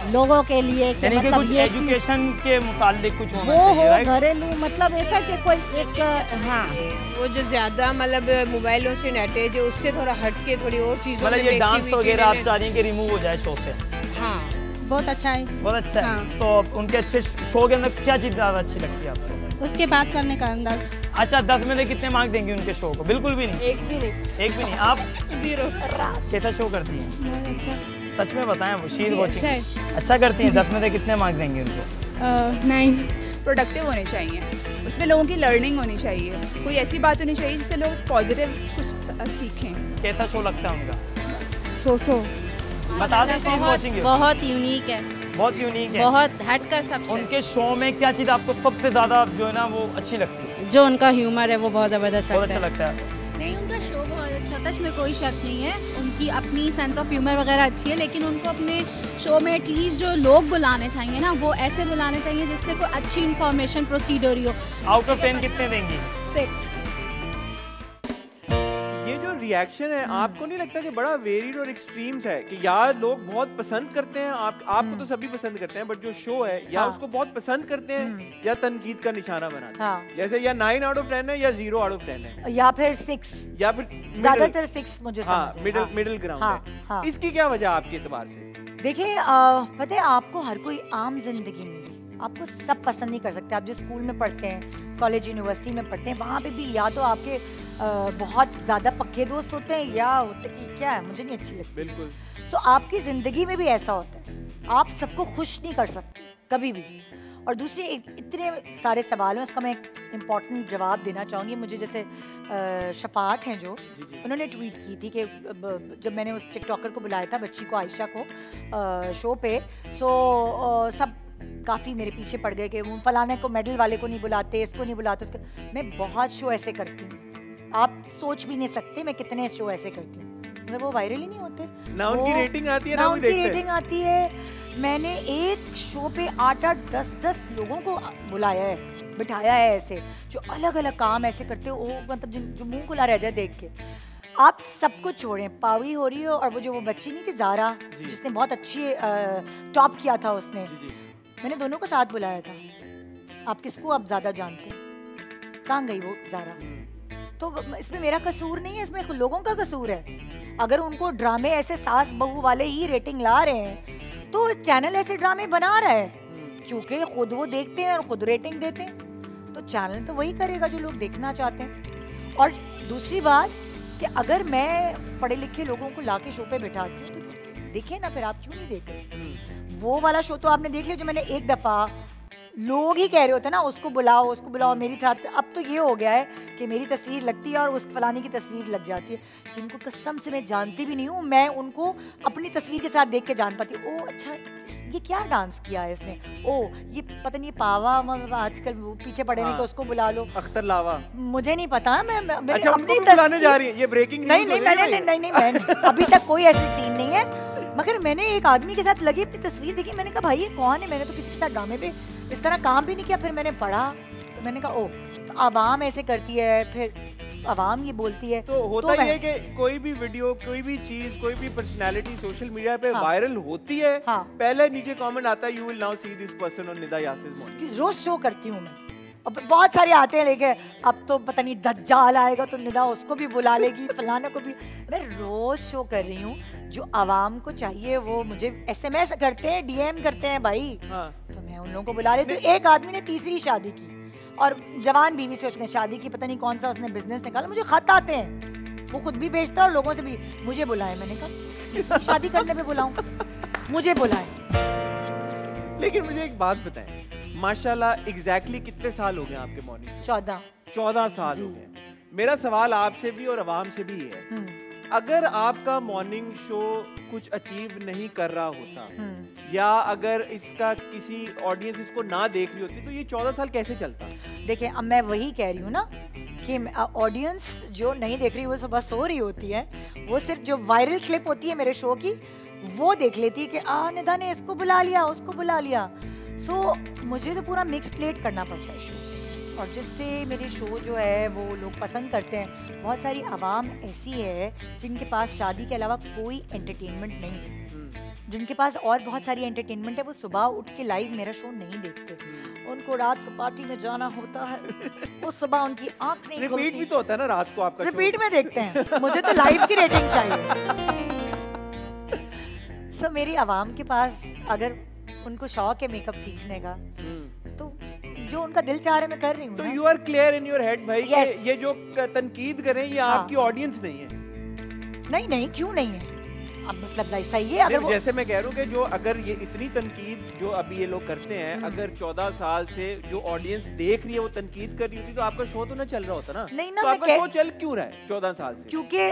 लोगों के लिए कि यानी कि मतलब कुछ ये चीज एजुकेशन के मुतालिक कुछ होना वो हो चाहिए, right? घरेलू मतलब ऐसा कि कोई एक हाँ वो जो ज्यादा मतलब मोबाइलों से नेटे जो उससे थोड़ा हटके थोड़ी और चीजों में मतलब ये डांस activity वगैरह आप लेने- चाह रही हैं कि रिमूव हो जाए शो से? हाँ बहुत अच्छा है। बहुत अच्छा है। हाँ। तो उनके अच्छे शो के अंदर क्या चीज़ ज़्यादा अच्छी लगती है आपको? उसके बात करने का अंदाज। अच्छा, दस में से कितने मार्क्स देंगे उनके शो को? बिल्कुल भी नहीं? एक भी नहीं। एक भी नहीं। आप जीरो। कैसा शो करती हैं? बहुत अच्छा। सच में बताएं, वो शीर जी, वॉचिंग अच्छा है। अच्छा करती हैं। दस में से कितने मार्क्स देंगे उनको? नाइन। प्रोडक्टिव होने चाहिए, उसमें लोगों की लर्निंग होनी चाहिए, कोई ऐसी बात होनी चाहिए जिससे लोग पॉजिटिव कुछ सीखें। कैसा शो लगता है उनका? सो सो बता दें शीर वॉचिंग बहुत यूनिक है, बहुत यूनिक है। बहुत हटकर सबसे। उनके शो में क्या चीज़ आपको सबसे ज़्यादा जो है ना वो अच्छी लगती है? जो उनका ह्यूमर है वो बहुत जबरदस्त बहुत अच्छा लगता है। नहीं, उनका शो बहुत अच्छा था, इसमें कोई शक नहीं है। उनकी अपनी सेंस ऑफ ह्यूमर वगैरह अच्छी है, लेकिन उनको अपने शो में एटलीस्ट जो लोग बुलाने चाहिए ना, वो ऐसे बुलाने चाहिए जिससे कोई अच्छी इन्फॉर्मेशन प्रोसीड हो रही हो। आउट ऑफ टेन कितने देंगी? सिक्स। ये जो रिएक्शन है, आपको नहीं लगता कि बड़ा वेरिड और एक्सट्रीम्स है कि यार लोग बहुत पसंद करते हैं, आप आपको तो सभी पसंद करते हैं, बट जो शो है या हाँ। उसको बहुत पसंद करते हैं या तनकीद का निशाना बनाते हैं। हाँ। जैसे या नाइन आउट ऑफ टेन है या जीरो आउट ऑफ टेन है या फिर सिक्स, या फिर ज्यादातर सिक्स मुझे हाँ समझ है। मिडिल हाँ। मिडिल ग्राउंड हाँ, है। हाँ। इसकी क्या वजह आपके एतबार से? देखिए, अ, पता है आपको हर कोई आम जिंदगी में आपको सब पसंद नहीं कर सकते। आप जिस स्कूल में पढ़ते हैं, कॉलेज यूनिवर्सिटी में पढ़ते हैं, वहाँ पे भी या तो आपके अ, बहुत ज़्यादा पक्के दोस्त होते हैं या होते कि क्या है मुझे नहीं अच्छी लगती। बिल्कुल। सो आपकी ज़िंदगी में भी ऐसा होता है, आप सबको खुश नहीं कर सकते कभी भी। और दूसरे एक इतने सारे सवाल हैं, उसका मैं एक इम्पॉर्टेंट जवाब देना चाहूँगी। मुझे जैसे अ, शफात हैं जो, उन्होंने ट्वीट की थी कि ब- जब मैंने उस टिकटॉकर को बुलाया था, बच्ची को, आयशा को, अ, शो पे, सो अ, सब काफ़ी मेरे पीछे पड़ गए कि वो फलाने को, मेडल वाले को नहीं बुलाते, इसको नहीं बुलाते, उसको। मैं बहुत शो ऐसे करती हूँ, आप सोच भी नहीं सकते मैं कितने शो ऐसे करती हूँ, मगर वो वायरल ही नहीं होते। ना उनकी वो- रेटिंग आती है ना ना कोई उनकी देखता है। रेटिंग आती है। मैंने एक शो पे आठ आठ दस दस लोगों को बुलाया है, बिठाया है ऐसे, जो अलग अलग काम ऐसे करते हो, मतलब जिन जो मुंह खुला रह जाए देख के। आप सब कुछ छोड़ें, पावरी हो रही हो, और वो जो वो बच्ची नहीं थी ज़ारा, जिसने बहुत अच्छी टॉप किया था उसने, मैंने दोनों को साथ बुलाया था। आप किसको आप ज़्यादा जानते हैं? कहाँ गई वो ज़ारा? तो इसमें मेरा कसूर नहीं है, इसमें लोगों का कसूर है। अगर उनको ड्रामे ऐसे सास बहू वाले ही रेटिंग ला रहे हैं, तो चैनल ऐसे ड्रामे बना रहा है क्योंकि खुद वो देखते हैं और खुद रेटिंग देते हैं, तो चैनल तो वही करेगा जो लोग देखना चाहते हैं। और दूसरी बात कि अगर मैं पढ़े लिखे लोगों को लाके शो पे बिठाती हूँ तो देखें ना, फिर आप क्यों नहीं देख रहे? वो वाला शो तो आपने देख लिया जो मैंने एक दफ़ा, लोग ही कह रहे होते हैं ना उसको बुलाओ उसको बुलाओ मेरी साथ। अब तो ये हो गया है कि मेरी तस्वीर लगती है और उस फलानी की तस्वीर लग जाती है, जिनको कसम से मैं जानती भी नहीं हूँ, मैं उनको अपनी तस्वीर के साथ देख के जान पाती हूँ। ओ अच्छा, ये क्या डांस किया है इसने, ओ ये पता नहीं पावा आजकल वो पीछे पड़े नहीं, हाँ। तो उसको बुला लो। अख्तर लावा, मुझे नहीं पता, मैं, मैं मेरी अच्छा, अपनी उनको भी बुलाने तस्वीर- जा रही है, ये ब्रेकिंग नहीं नहीं मैंने नहीं नहीं नहीं मैंने अभी तक कोई ऐसी सीन नहीं है, मगर मैंने एक आदमी के साथ लगी अपनी तस्वीर देखी, मैंने कहा भाई ये कौन है? मैंने तो किसी के साथ ड्रामे पे इस तरह काम भी नहीं किया। फिर मैंने पढ़ा तो मैंने कहा ओ, तो आवाम ऐसे करती है, फिर आवाम ये बोलती है। तो होता तो ये मैं- है कि कोई भी वीडियो, कोई भी चीज, कोई भी पर्सनालिटी सोशल मीडिया पे हाँ। वायरल होती है, हाँ। पहले नीचे कमेंट आता है, you will now see this person on Nida Yasir morning. कि रोज शो करती हूँ मैं, और बहुत सारे आते हैं लेके, अब तो पता नहीं दज्जाल आएगा तो निदा उसको भी बुला लेगी, फलाना को भी। मैं रोज शो कर रही हूँ, जो आवाम को चाहिए वो मुझे एसएमएस करते हैं, डीएम करते हैं भाई, हाँ। तो मैं उन लोगों को बुला लेती हूँ। एक आदमी ने तीसरी शादी की और जवान बीवी से उसने शादी की, पता नहीं कौन सा उसने बिजनेस निकाला, मुझे खत आते हैं, वो खुद भी भेजता है और लोगों से भी। मुझे बुलाए, मैंने कहा तीसरी शादी करने पे बुलाऊं? मुझे बुलाए। लेकिन मुझे एक बात बताएं, माशाल्लाह एग्जैक्टली कितने साल हो गए आपके मॉर्निंग? चौदह चौदह साल हो गए। मेरा सवाल आपसे भी और आवाम से भी है, अगर आपका मॉर्निंग शो कुछ अचीव नहीं कर रहा होता, या अगर इसका किसी ऑडियंस इसको ना देख रही होती, तो ये चौदह साल कैसे चलता? देखिए, अब मैं वही कह रही हूँ ना कि ऑडियंस जो नहीं देख रही वो सुबह सो रही होती है, वो सिर्फ जो वायरल क्लिप होती है मेरे शो की वो देख लेती है कि आ निदा ने इसको बुला लिया, उसको बुला लिया। सो so, मुझे तो पूरा मिक्स प्लेट करना पड़ता है शो, और जिससे मेरे शो जो है वो लोग पसंद करते हैं। बहुत सारी आवाम ऐसी है जिनके पास शादी के अलावा कोई एंटरटेनमेंट नहीं है, जिनके पास और बहुत सारी एंटरटेनमेंट है, वो सुबह उठ के लाइव मेरा शो नहीं देखते। उनको रात को पार्टी में जाना होता है, वो सुबह उनकी आंख नहीं खुलती। रिपीट भी तो होता है ना रात को आपका। रिपीट में देखते हैं, मुझे तो लाइव की रेटिंग चाहिए। सो so, मेरी आवाम के पास अगर उनको शौक है मेकअप सीखने का, तो जो उनका दिल चाह रहा है मैं कर रही हूँ। तो you are clear in your head भाई yes. कि ये जो तनकीद करें ये हाँ. आपकी ऑडियंस नहीं है। नहीं नहीं, क्यों नहीं है? अब मतलब सही है अगर वो... जैसे मैं कह रहा हूँ कि जो अगर ये इतनी तनकीद जो अभी ये लोग करते हैं, अगर चौदह साल से जो ऑडियंस देख रही है वो तनकीद कर रही होती तो आपका शो तो ना चल रहा होता ना। नहीं ना, तो आपका शो चल क्यों रहा है चौदह साल से? क्योंकि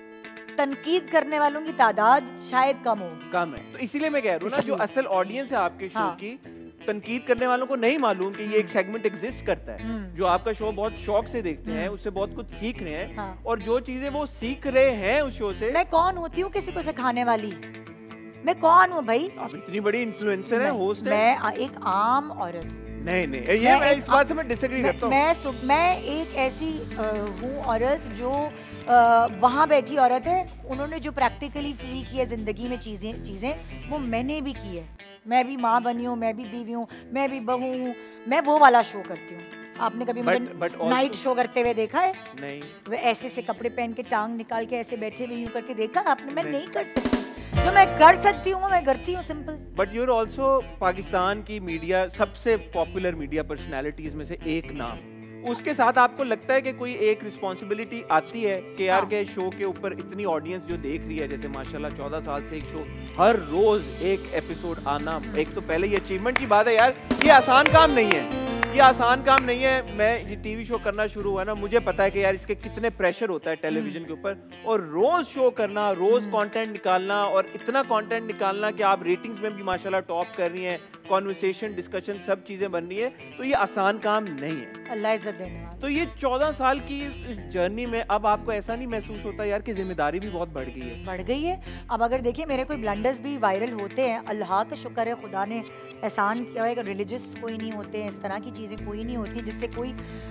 तनकीद करने वालों की तादाद शायद कम हो कम है, तो इसीलिए मैं कह रहा हूँ ना जो असल ऑडियंस है आपके शो हाँ। की, तनकीद करने वालों को नहीं मालूम कि ये एक सेगमेंट एग्जिस्ट करता है। जो आपका शो बहुत शौक से देखते हैं, उससे बहुत कुछ सीख रहे हैं हाँ। और जो चीजें वो सीख रहे हैं उस शो से। मैं कौन होती हूँ किसी को सिखाने वाली? मैं कौन हूँ भाई? आप इतनी बड़ी इन्फ्लुएंसर हैं, होस्ट हैं। मैं एक आम औरत हूँ। नहीं नहीं, ये मैं, मैं इस बात से मैं डिसएग्री करता हूँ। मैं मैं एक ऐसी हूँ औरत जो वहाँ बैठी औरत है, उन्होंने जो प्रैक्टिकली फील किया जिंदगी में चीजें चीजें वो मैंने भी की है। मैं भी माँ बनी हूँ, मैं भी बीवी हूँ, मैं भी बहू हूँ, मैं वो वाला शो करती हूँ। आपने कभी मुझे नाइट शो करते हुए देखा है? नहीं। वे ऐसे से कपड़े पहन के टांग निकाल के ऐसे बैठे हुए यूं करके देखा आपने? मैं नहीं, नहीं कर सकती। जो मैं कर सकती हूँ मैं करती हूँ, simple. But you are also Pakistan की मीडिया सबसे पॉपुलर मीडिया पर्सनैलिटीज में से एक नाम, उसके साथ आपको लगता है कि कोई एक रिस्पॉन्सिबिलिटी आती है कि यार के शो के ऊपर इतनी ऑडियंस जो देख रही है, जैसे माशाल्लाह चौदह साल से एक शो हर रोज एक एपिसोड आना, एक तो पहले ये अचीवमेंट की बात है यार, ये आसान काम नहीं है, ये आसान काम नहीं है। मैं ये टीवी शो करना शुरू हुआ ना, मुझे पता है कि यार इसके कितने प्रेशर होता है टेलीविजन के ऊपर, और रोज शो करना, रोज कंटेंट निकालना, और इतना कंटेंट निकालना कि आप रेटिंग्स में भी माशाल्लाह टॉप कर रही हैं, कॉन्वर्सेशन, डिस्कशन, सब चीजें बन रही है, तो ये आसान काम नहीं है। अल्लाह इज्जत देने वाला। तो ये चौदह साल की इस जर्नी में अब आपको ऐसा नहीं महसूस होता यार कि जिम्मेदारी भी बहुत बढ़ गई है? बढ़ गई है। अब अगर देखिए मेरे कोई ब्लंडर्स भी वायरल होते हैं, अल्लाह का शुक्र है, खुदा ने एहसान किया है, रिलीजियस कोई नहीं होते हैं, इस तरह की चीज़ें कोई नहीं होती जिससे कोई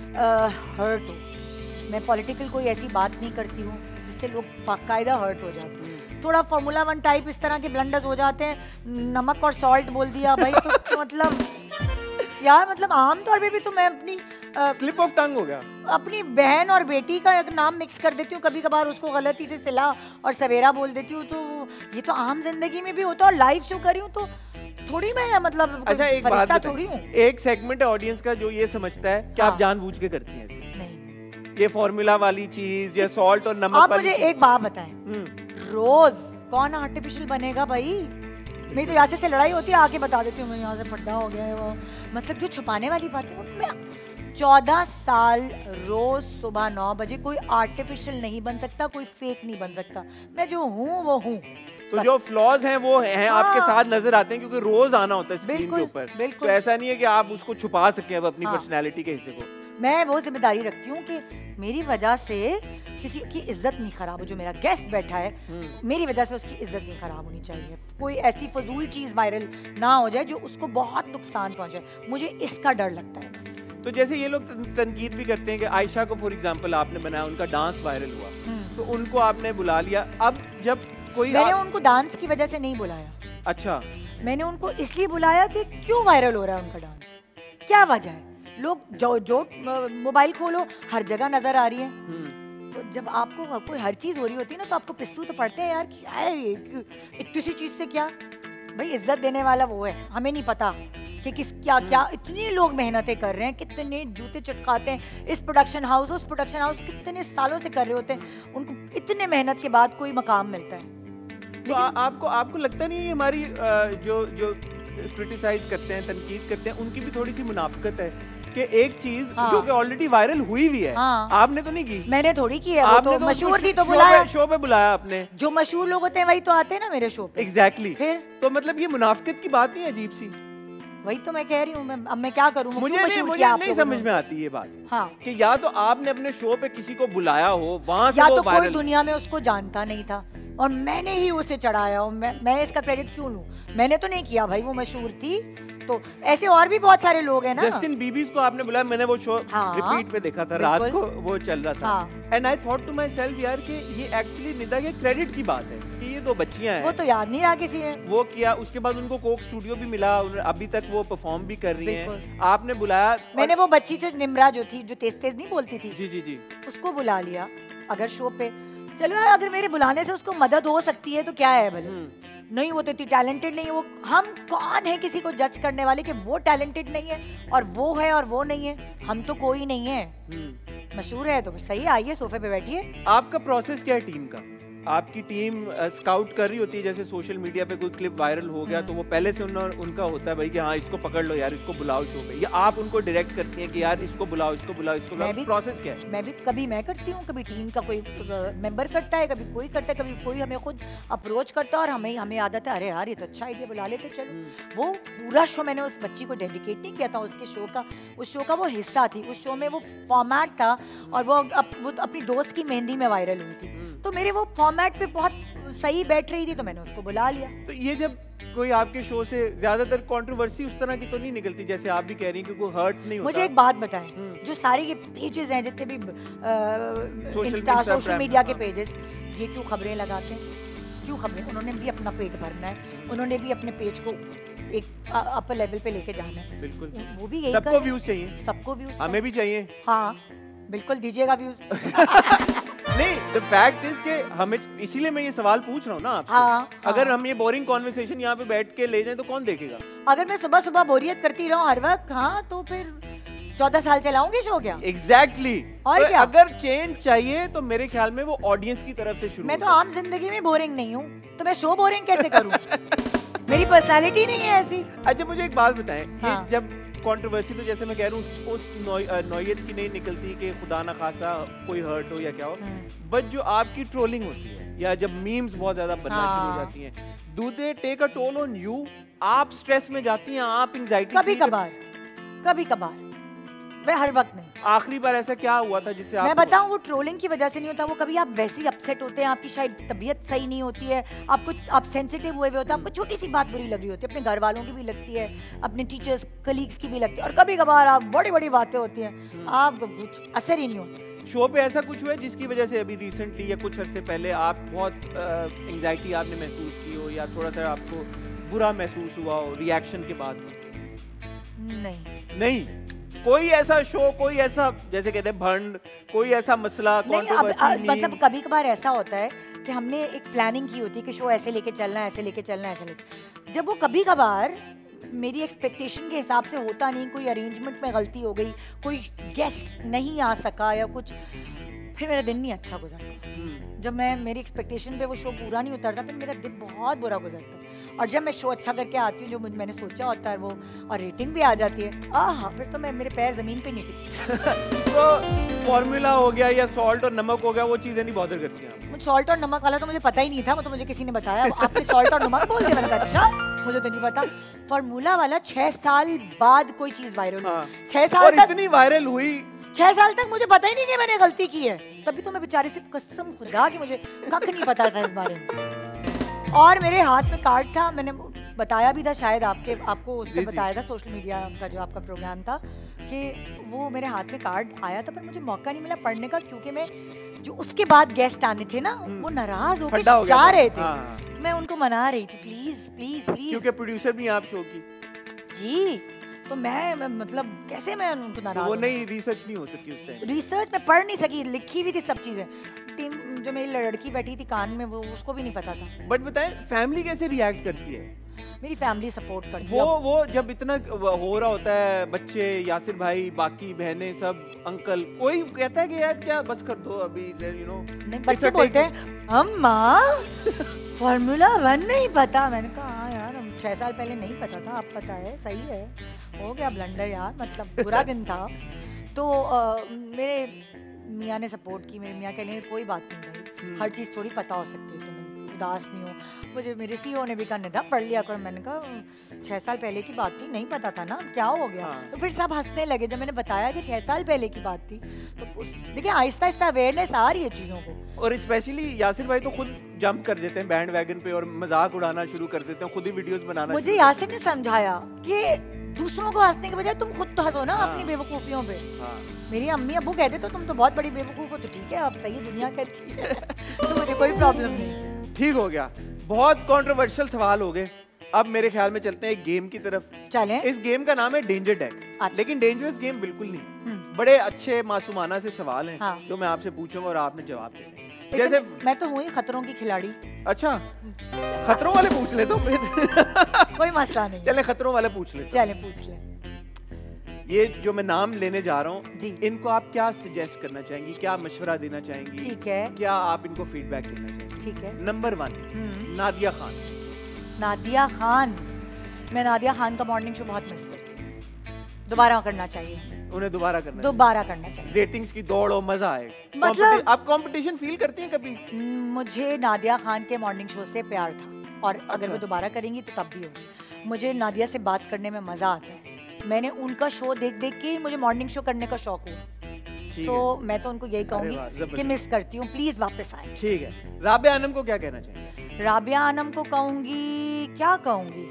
हर्ट हो। मैं पॉलिटिकल कोई ऐसी बात नहीं करती हूँ जिससे लोग बाकायदा हर्ट हो जाते हैं। थोड़ा फार्मूला वन टाइप इस तरह के ब्लंडर्स हो जाते हैं, नमक और सॉल्ट बोल दिया भाई, तो, तो मतलब यार मतलब आमतौर पे भी तो मैं अपनी स्लिप ऑफ टंग हो गया, अपनी बहन और बेटी का एक नाम मिक्स कर देती हूँ कभी कभार, उसको गलती से सिला और सवेरा बोल देती हूँ, तो ये तो आम जिंदगी में भी होता है। और लाइव शो कर रही हूँ तो थोड़ी मैं मतलब अच्छा एक फरिश्ता थोड़ी हूँ। एक सेगमेंट है ऑडियंस का जो ये समझता है कि आप जानबूझ के करती हैं ऐसे। नहीं, ये फॉर्मूला वाली चीज या सॉल्ट और नमक आप वाली मुझे एक बात बताएं, रोज कौन आर्टिफिशियल बनेगा भाई? मेरी तो यहाँ से लड़ाई होती है, आके बता देती हूँ मैं यहाँ से फड्डा हो गया है वो, मतलब जो छुपाने वाली बात है। मैं चौदह साल रोज सुबह नौ बजे कोई आर्टिफिशियल नहीं बन सकता, कोई फेक नहीं बन सकता, मैं जो हूँ वो हूँ। तो जो फ्लॉज हैं वो हैं हाँ। आपके साथ नजर आते हैं क्योंकि रोज आना होता है स्क्रीन के ऊपर, तो ऐसा नहीं है कि आप उसको छुपा सकें अब अपनी पर्सनैलिटी के हिस्से को। मैं वो जिम्मेदारी रखती हूँ कि मेरी वजह से किसी की इज्जत नहीं खराब हो, जो मेरा गेस्ट बैठा है मेरी वजह से उसकी इज्जत नहीं खराब होनी चाहिए, कोई ऐसी फजूल चीज वायरल ना हो जाए जो उसको बहुत नुकसान पहुंचाए, मुझे इसका डर लगता है बस। तो जैसे ये लोग तनकीद भी करते हैं कि आयशा को फॉर एग्जांपल आपने बनाया, उनका डांस वायरल हुआ तो उनको आपने बुला लिया, अब जब कोई मैंने आप... उनको डांस की वजह से नहीं बुलाया। अच्छा, मैंने उनको इसलिए बुलाया कि क्यों वायरल हो रहा है उनका डांस, क्या वजह है? लोग जो जो मोबाइल खोलो हर जगह नजर आ रही है, तो जब आपको कोई हर चीज हो रही होती है ना तो आपको पिस्सू तो पड़ते हैं यार, क्या है इतनी सी चीज से क्या भाई? इज्जत देने वाला वो है, हमें नहीं पता कि किस क्या क्या इतने लोग मेहनतें कर रहे हैं, कितने जूते चटकाते हैं, इस प्रोडक्शन हाउस उस प्रोडक्शन हाउस कितने सालों से कर रहे होते हैं, उनको इतने मेहनत के बाद कोई मकाम मिलता है। तो आ, आपको आपको लगता नहीं है हमारी जो जो क्रिटिसाइज करते हैं, तनकीद करते हैं, उनकी भी थोड़ी सी मुनाफिकत है कि एक चीज हाँ। जो कि ऑलरेडी वायरल हुई हुई है हाँ। आपने तो नहीं की? मैंने थोड़ी की है, वो तो तो मशहूर थी तो बुलाया, शो पे बुलाया आपने, जो मशहूर लोग होते हैं वही तो आते हैं ना मेरे शो पे। Exactly exactly. फिर तो मतलब ये मुनाफिकत की बात नहीं है, अजीब सी? वही तो मैं कह रही हूँ, मैं अब मैं क्या करूँ, मुझे नहीं, मुझे नहीं समझ में आती ये बात हाँ। कि या तो आपने अपने शो पे किसी को बुलाया हो वहां से या वो तो कोई दुनिया में उसको जानता नहीं था और मैंने ही उसे चढ़ाया हो, मैं, मैं इसका क्रेडिट क्यों लूं? मैंने तो नहीं किया भाई, वो मशहूर थी, तो ऐसे और भी बहुत सारे लोग हैं ना। जस्टिन बीबीज को आपने बुलाया, मैंने वो शो हाँ, रिपीट पे देखा था, रात को वो चल रहा था, and I thought to myself यार कि ये एक्चुअली निदा के क्रेडिट की बात है कि ये दो बच्चियां हैं, वो तो याद नहीं रहा किसी ने। वो किया, उसके बाद उनको कोक स्टूडियो भी मिला, अभी तक वो परफॉर्म भी कर रही हैं। आपने बुलाया, मैंने वो बच्ची जो निम्रा जो थी, जो तेज तेज नहीं बोलती थी, जी जी जी, उसको बुला लिया अगर शो पे। चलो यार, अगर मेरे बुलाने से उसको मदद हो सकती है तो क्या है भले। नहीं, वो तो इतनी टैलेंटेड नहीं है। वो हम कौन है किसी को जज करने वाले कि वो टैलेंटेड नहीं है और वो है और वो नहीं है। हम तो कोई नहीं है, मशहूर है तो सही है, आइए सोफे पे बैठिए। आपका प्रोसेस क्या है टीम का? आपकी टीम स्काउट कर रही होती है, जैसे सोशल मीडिया पे कोई क्लिप वायरल हो गया तो वो पहले से उन, उनका होता है भाई कि हाँ इसको पकड़ लो यार, इसको बुलाओ शो पे, या आप उनको डायरेक्ट करती हैं कि यार इसको बुलाओ, इसको बुलाओ, इसको बुलाओ? प्रोसेस क्या है? मैं भी कभी मैं करती हूँ, कभी टीम का कोई मेंबर करता है, कभी कोई करता है, कभी कोई हमें खुद अप्रोच करता है और हमें हमें आदत है अरे यार ये तो अच्छा आइडिया, बुला लेते चलो। वो पूरा शो मैंने उस बच्ची को डेडिकेट नहीं किया था, उसके शो का उस शो का वो हिस्सा थी। उस शो में वो फॉर्मेट था और वो वो अपनी दोस्त की मेहंदी में वायरल हुई थी, तो मेरे वो फॉर्मेट पे बहुत सही बैठ रही थी तो मैंने उसको बुला लिया। तो ये जब कोई आपके शो से ज्यादातर कंट्रोवर्सी उस तरह की तो नहीं निकलती जैसे आप भी कह रही हैं कि कोई हर्ट नहीं होता? मुझे एक बात बताएं, जो सारे ये पेजेस हैं जितने भी इंस्टा सोशल मीडिया के पेजेस, ये क्यों खबरें लगाते हैं? क्यों खबरें? उन्होंने भी अपना पेट भरना है, उन्होंने भी अपने पेज को एक अपर लेवल पे लेके जाना है। बिल्कुल, वो भी यही सबको व्यूज चाहिए, सबको व्यूज, हमें भी चाहिए। हाँ बिल्कुल, दीजिएगा व्यूज। नहीं, द फैक्ट इज कि हमें, इसीलिए मैं ये सवाल पूछ रहा हूँ ना आपसे। हाँ, अगर हाँ। हम ये बोरिंग कॉन्वर्सेशन यहाँ पे बैठ के ले जाएं तो कौन देखेगा? अगर मैं सुबह सुबह बोरियत करती रहूं हर वक्त, हाँ तो फिर चौदह साल चलाऊंगी शो क्या? Exactly exactly. और तो क्या? अगर चेंज चाहिए तो मेरे ख्याल में वो ऑडियंस की तरफ से शुरू। मैं तो आम जिंदगी में बोरिंग नहीं हूँ, तो मैं शो बोरिंग कैसे करूँ? मेरी पर्सनालिटी नहीं है ऐसी। अच्छा मुझे एक बात बताएं, हाँ। ये जब कंट्रोवर्सी, तो जैसे मैं कह रहा हूँ उस नौयत की नहीं निकलती कि खुदा ना खासा कोई हर्ट हो या क्या हो, बट जो आपकी ट्रोलिंग होती है या जब मीम्स बहुत ज्यादा बनना हाँ। शुरू हो जाती हैं, do they take a toll on you? आप स्ट्रेस में जाती हैं, आप एंजाइटी? कभी कभार, कभी कभार, मैं हर वक्त नहीं। आखिरी बार ऐसा क्या हुआ था जिससे आप? मैं बताऊं, वो ट्रोलिंग की वजह से नहीं होता, वो कभी आप वैसे ही अपसेट होते हैं, आपकी शायद तबीयत सही नहीं होती है, आपको आप सेंसिटिव हुए हुए होते हैं, आपको छोटी सी बात बुरी लग रही होती है, अपने घर वालों की भी लगती है, अपने टीचर्स कलीग्स की भी लगती है, और कभी कभार आप बड़ी बड़ी बातें होती हैं, आपको कुछ असर ही नहीं होता। शो पे ऐसा कुछ हुआ जिसकी वजह से अभी रिसेंटली या कुछ अरसे पहले आप बहुत एंजाइटी आपने महसूस की हो या थोड़ा सा आपको बुरा महसूस हुआ हो रिएक्शन के बाद? नहीं नहीं, कोई ऐसा शो, कोई ऐसा जैसे कहते हैं भंड, कोई ऐसा मसला? नहीं, अब, अब, मतलब कभी कभार ऐसा होता है कि हमने एक प्लानिंग की होती है कि शो ऐसे लेके चलना है, ऐसे लेके चलना है, ऐसे लेके, जब वो कभी कभार मेरी एक्सपेक्टेशन के हिसाब से होता नहीं, कोई अरेंजमेंट में गलती हो गई, कोई गेस्ट नहीं आ सका या कुछ, फिर मेरा दिन नहीं अच्छा गुजरता। जब मैं मेरी एक्सपेक्टेशन पे वो शो पूरा नहीं उतरता, फिर मेरा दिन बहुत बुरा गुजरता है। और जब मैं शो अच्छा करके आती हूँ, जो मैंने सोचा होता है वो, और रेटिंग भी आ जाती है, आह, फिर तो मैं, मेरे पैर जमीन पे नहीं टिकते। तो फॉर्मूला हो गया या सॉल्ट और नमक हो गया, वो चीजें नहीं बॉदर करती हैं? मुझे सॉल्ट और नमक वाला तो मुझे पता ही नहीं था, वो तो मुझे किसी ने बताया, आपने सॉल्ट और नमक बोल दिया, मैंने कहा अच्छा, मुझे तो नहीं पता। फॉर्मूला वाला छह साल बाद कोई चीज वायरल हुई, छह साल तक इतनी वायरल हुई, छह साल तक मुझे पता ही नहीं कि मैंने गलती की है। तभी तो मैं बेचारे से कसम खुदा कि मुझे कख नहीं पता था इस बारे में। और मेरे हाथ में कार्ड था, मैंने बताया भी था शायद आपके आपको उस पर बताया था सोशल मीडिया का जो आपका प्रोग्राम था, कि वो मेरे हाथ में कार्ड आया था, पर मुझे मौका नहीं मिला पढ़ने का, क्योंकि मैं जो उसके बाद गेस्ट आने थे ना, वो नाराज होकर जा रहे थे। हाँ। मैं उनको मना रही थी, प्लीज प्लीज प्लीज, क्योंकि प्रोड्यूसर भी आप शो की। जी, तो मैं, मैं मतलब कैसे मैं उनको नाराज? वो नहीं, रिसर्च नहीं हो सकी उस टाइम। रिसर्च में पढ़ नहीं सकी, लिखी हुई थी सब चीजें। टीम जो मेरी लड़की बैठी थी कान में, वो उसको भी नहीं पता था। बट बताएं, फैमिली कैसे रिएक्ट करती है? मेरी फैमिली सपोर्ट करती है। वो वो जब इतना हो रहा होता है, बच्चे, यासिर भाई, बाकी बहनें, सब, अंकल, कोई कहता है कि यार क्या बस कर दो अभी, यू नो? नहीं, बच्चे बोलते हैं अम्मा फॉर्मूला वन नहीं पता। मैंने कहा हाँ यार, हम छह साल पहले नहीं पता था, अब पता है, सही है, हो गया ब्लंडर यार, मतलब बुरा दिन था। तो आ, मेरे मियाँ ने सपोर्ट की, मेरे मियाँ कहने कोई बात नहीं भाई, हर चीज़ थोड़ी पता हो सकती है, तुम्हें उदास नहीं हो। मुझे मेरे सीईओ ने भी कहने था पढ़ लिया कर, मैंने कहा छह साल पहले की बात थी, नहीं पता था ना, क्या हो गया? हाँ। तो फिर सब हंसने लगे जब मैंने बताया कि छह साल पहले की बात थी। तो देखिए आहिस्ता आहिस्ता अवेयरनेस आ रही है चीज़ों को। और स्पेशली यासिर भाई तो खुद जंप कर देते हैं बैंड वैगन पे और मजाक उड़ाना शुरू कर देते हैं, खुद ही वीडियोस बनाना। मुझे यासिर ने समझाया कि दूसरों को हंसने के बजाय तुम खुद तो हंसो ना। हाँ। अपनी बेवकूफियों पे। हाँ। मेरी अम्मी अब्बू कहते तो तुम तो बहुत बड़ी बेवकूफ हो, तो ठीक है, अब सही दुनिया कहती है तो मुझे कोई प्रॉब्लम नहीं। ठीक हो गया। बहुत कंट्रोवर्शियल सवाल हो गए, अब मेरे ख्याल में चलते हैं एक गेम की तरफ। चलें। इस गेम का नाम है डेंजर डेक। अच्छा। लेकिन डेंजरस गेम बिल्कुल नहीं, बड़े अच्छे मासूमाना से सवाल हैं हाँ। जो मैं आपसे पूछूंगा और आपने जवाब देना है। जैसे मैं तो हुई खतरों की खिलाड़ी। अच्छा, खतरों वाले पूछ ले तो फिर कोई मसला नहीं। चले खतरों वाले पूछ ले। चले पूछ ले। ये जो मैं नाम लेने जा रहा हूँ, इनको आप क्या सजेस्ट करना चाहेंगी, क्या मशवरा देना चाहेंगी? ठीक है। क्या आप इनको फीडबैक देना चाहेंगी? ठीक है। Number one, Nadia Khan. नादिया खान, मैं नादिया खान का मॉर्निंग शो बहुत मिस करती हूँ। दोबारा करना चाहिए उन्हें, दोबारा करना दोबारा करना चाहिए। रेटिंग्स की दौड़ और मजा आए। मतलब आप कंपटीशन फील करती हैं कभी? मुझे नादिया खान के मॉर्निंग शो से प्यार था, और अच्छा। अगर वो दोबारा करेंगी तो तब भी होगी। मुझे नादिया से बात करने में मजा आता है। मैंने उनका शो देख देख के मुझे मॉर्निंग शो करने का शौक हुआ, तो मैं तो उनको यही कहूंगी कि मिस करती हूँ, प्लीज वापस आए। ठीक है। राबिया आनम को क्या कहना चाहिए? राबिया आनम को कहूंगी, क्या कहूंगी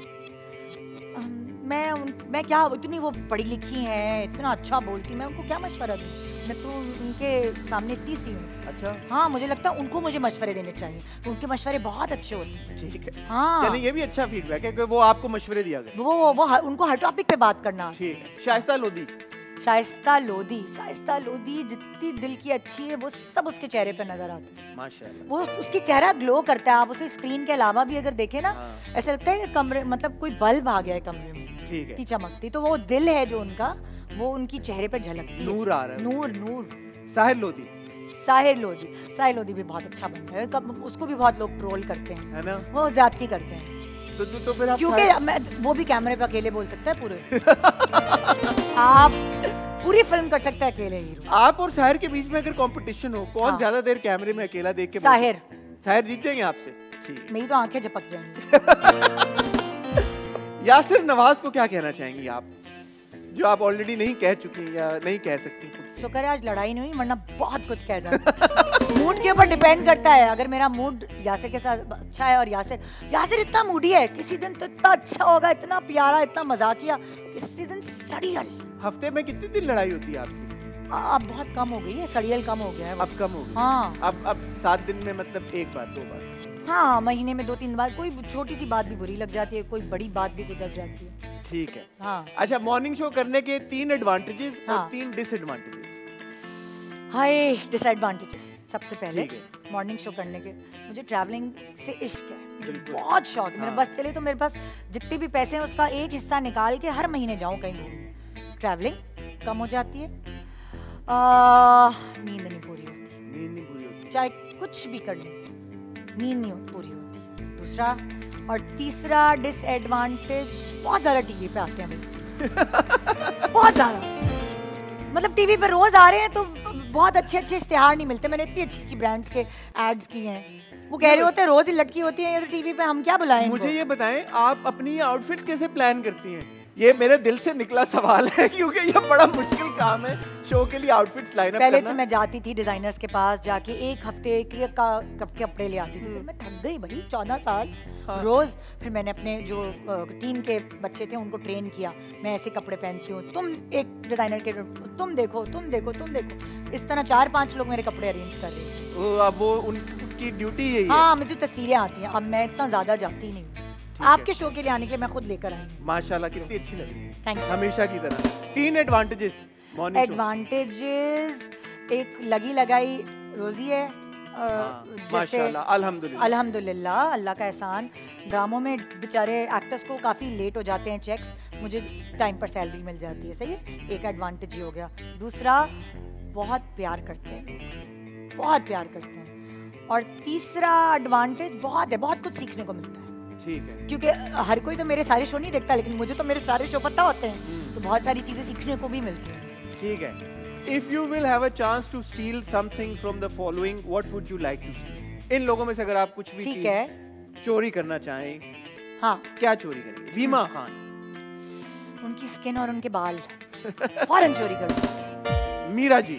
मैं उन, मैं क्या, इतनी वो पढ़ी लिखी हैं, इतना अच्छा बोलती, मैं उनको क्या मशवरा दूँ? मैं तो उनके सामने इतनी सी हूँ। अच्छा। हाँ, मुझे लगता है उनको मुझे मशवरे देने चाहिए, उनके मशवरे बहुत अच्छे होते हैं। ठीक है। हाँ, चलिए, ये भी अच्छा फीडबैक है कि वो आपको मशवरे दिया गया। वो वो, वो उनको हर टॉपिक पे बात करना। ठीक है। शाइस्ता लोधी। शाइस्ता लोधी, शाइस्ता लोधी जितनी दिल की अच्छी है, वो सब उसके चेहरे पे नजर आती है। माशाल्लाह। वो उसकी चेहरा ग्लो करता है, आप उसे स्क्रीन के अलावा भी अगर देखें ना, हाँ। ऐसा लगता है कि कमरे, मतलब कोई बल्ब आ गया है कमरे में। ठीक है। चमकती, तो वो दिल है जो उनका, वो उनकी चेहरे पे झलकती है। नूर आ रहा है। नूर नूर। साहिर लोधी। साहिर लोधी, साहिर लोधी भी बहुत अच्छा बनता है, उसको भी बहुत लोग ट्रोल करते हैं, है ना? वो ज्यादती करते हैं। तो तो, तो फिर आप क्योंकि मैं, वो भी कैमरे पे अकेले बोल सकता है पूरे आप पूरी फिल्म कर सकते हैं अकेले हीरो। आप और साहिर के बीच में अगर कंपटीशन हो, कौन हाँ। ज्यादा देर कैमरे में अकेला देख के? साहिर। साहिर जीत जाएंगे आपसे? ठीक। मेरी तो आंखें झपक जाएंगी। यासिर नवाज को क्या कहना चाहेंगी आप, जो आप ऑलरेडी नहीं कह चुकी या नहीं कह सकती खुद से? शुक्र है आज लड़ाई नहीं हुई, वरना बहुत कुछ कह जाता। मूड के ऊपर डिपेंड करता है। अगर मेरा मूड यासिर के साथ अच्छा है, और यासिर यासिर इतना मूडी है, किसी दिन तो इतना अच्छा होगा, इतना प्यारा, इतना मजाकिया, किसी दिन सड़ियल। हफ्ते में कितने दिन लड़ाई होती है आपकी? अब बहुत कम हो गई है, सड़ियल कम हो गया है। अब कम हो गई। हाँ। अब अब सात दिन में मतलब एक बार, दो बार? हाँ, महीने में दो तीन बार। कोई छोटी सी बात भी बुरी लग जाती है, कोई बड़ी बात भी गुजर जाती है। ठीक है। हाँ। अच्छा, मॉर्निंग शो करने के तीन एडवांटेजेस हाँ। और तीन डिसएडवांटेजेस। हाय, डिसएडवांटेजेस सबसे पहले मॉर्निंग शो करने के, मुझे ट्रैवलिंग से इश्क है, बहुत शौक है। हाँ। मेरा बस चले तो मेरे पास जितने भी पैसे हैं उसका एक हिस्सा निकाल के हर महीने जाऊं कहीं घूमने। ट्रैवलिंग कम हो जाती है, नींद नहीं पूरी होती, नींद नहीं पूरी होती, चाहे कुछ भी कर लूं नींद नहीं पूरी होती। दूसरा और तीसरा डिसएडवांटेज, बहुत ज्यादा टीवी पे आते हैं भाई बहुत ज्यादा, मतलब टीवी पे रोज आ रहे हैं तो बहुत अच्छे अच्छे इश्तिहार नहीं मिलते। मैंने इतनी अच्छी अच्छी ब्रांड्स के एड्स किए हैं, वो कह रहे होते हैं रोज ही लटकी होती है ये तो टीवी पे, हम क्या बुलाएं? मुझे ये बताएं, आप अपनी आउटफिट्स कैसे प्लान करती हैं? ये मेरे दिल से निकला सवाल है क्योंकि ये बड़ा मुश्किल काम है शो के लिए आउटफिट्स लाइन अप करना। पहले तो मैं जाती थी डिजाइनर्स के पास, जाके एक हफ्ते के का कब के कपड़े ले आती थी। मैं थक गई भाई, चौदह साल हाँ। रोज। फिर मैंने अपने जो टीम के बच्चे थे उनको ट्रेन किया, मैं ऐसे कपड़े पहनती हूँ, तुम एक डिजाइनर के तुम देखो तुम देखो तुम देखो, इस तरह चार पांच लोग मेरे कपड़े अरेंज कर रहे थे। अब वो उनकी ड्यूटी यही है। हाँ, मुझे तस्वीरें आती हैं, अब मैं इतना ज्यादा जाती नहीं हूँ। आपके शो के लिए आने के लिए मैं खुद लेकर आई हूँ। माशाल्लाह, कितनी अच्छी लग रही है। Thank you. हमेशा की तरह। तीन एडवांटेजेस मॉर्निंग शो। एडवांटेजेस, एक लगी लगाई रोजी है, माशाल्लाह, अल्हम्दुलिल्लाह अल्हम्दुलिल्लाह, अल्लाह का एहसान। ड्रामों में बेचारे एक्टर्स को काफ़ी लेट हो जाते हैं चेक्स, मुझे टाइम पर सैलरी मिल जाती है। सही है, एक एडवांटेज ही हो गया। दूसरा, बहुत प्यार करते हैं लोग, बहुत प्यार करते हैं। और तीसरा एडवांटेज बहुत है, बहुत कुछ सीखने को मिलता है। ठीक है, क्योंकि हर कोई तो मेरे सारे शो नहीं देखता, लेकिन मुझे तो मेरे सारे शो पता होते हैं, तो बहुत सारी चीज़ें सीखने को भी मिलती हैं। ठीक है। If you will have a chance to steal something from the following, what would you like to steal? इन लोगों में से अगर आप कुछ भी ठीक है चोरी करना चाहें, हाँ, क्या चोरी करेंगे? रीमा खान, उनकी स्किन और उनके बाल फौरन चोरी कर दो। मीरा जी,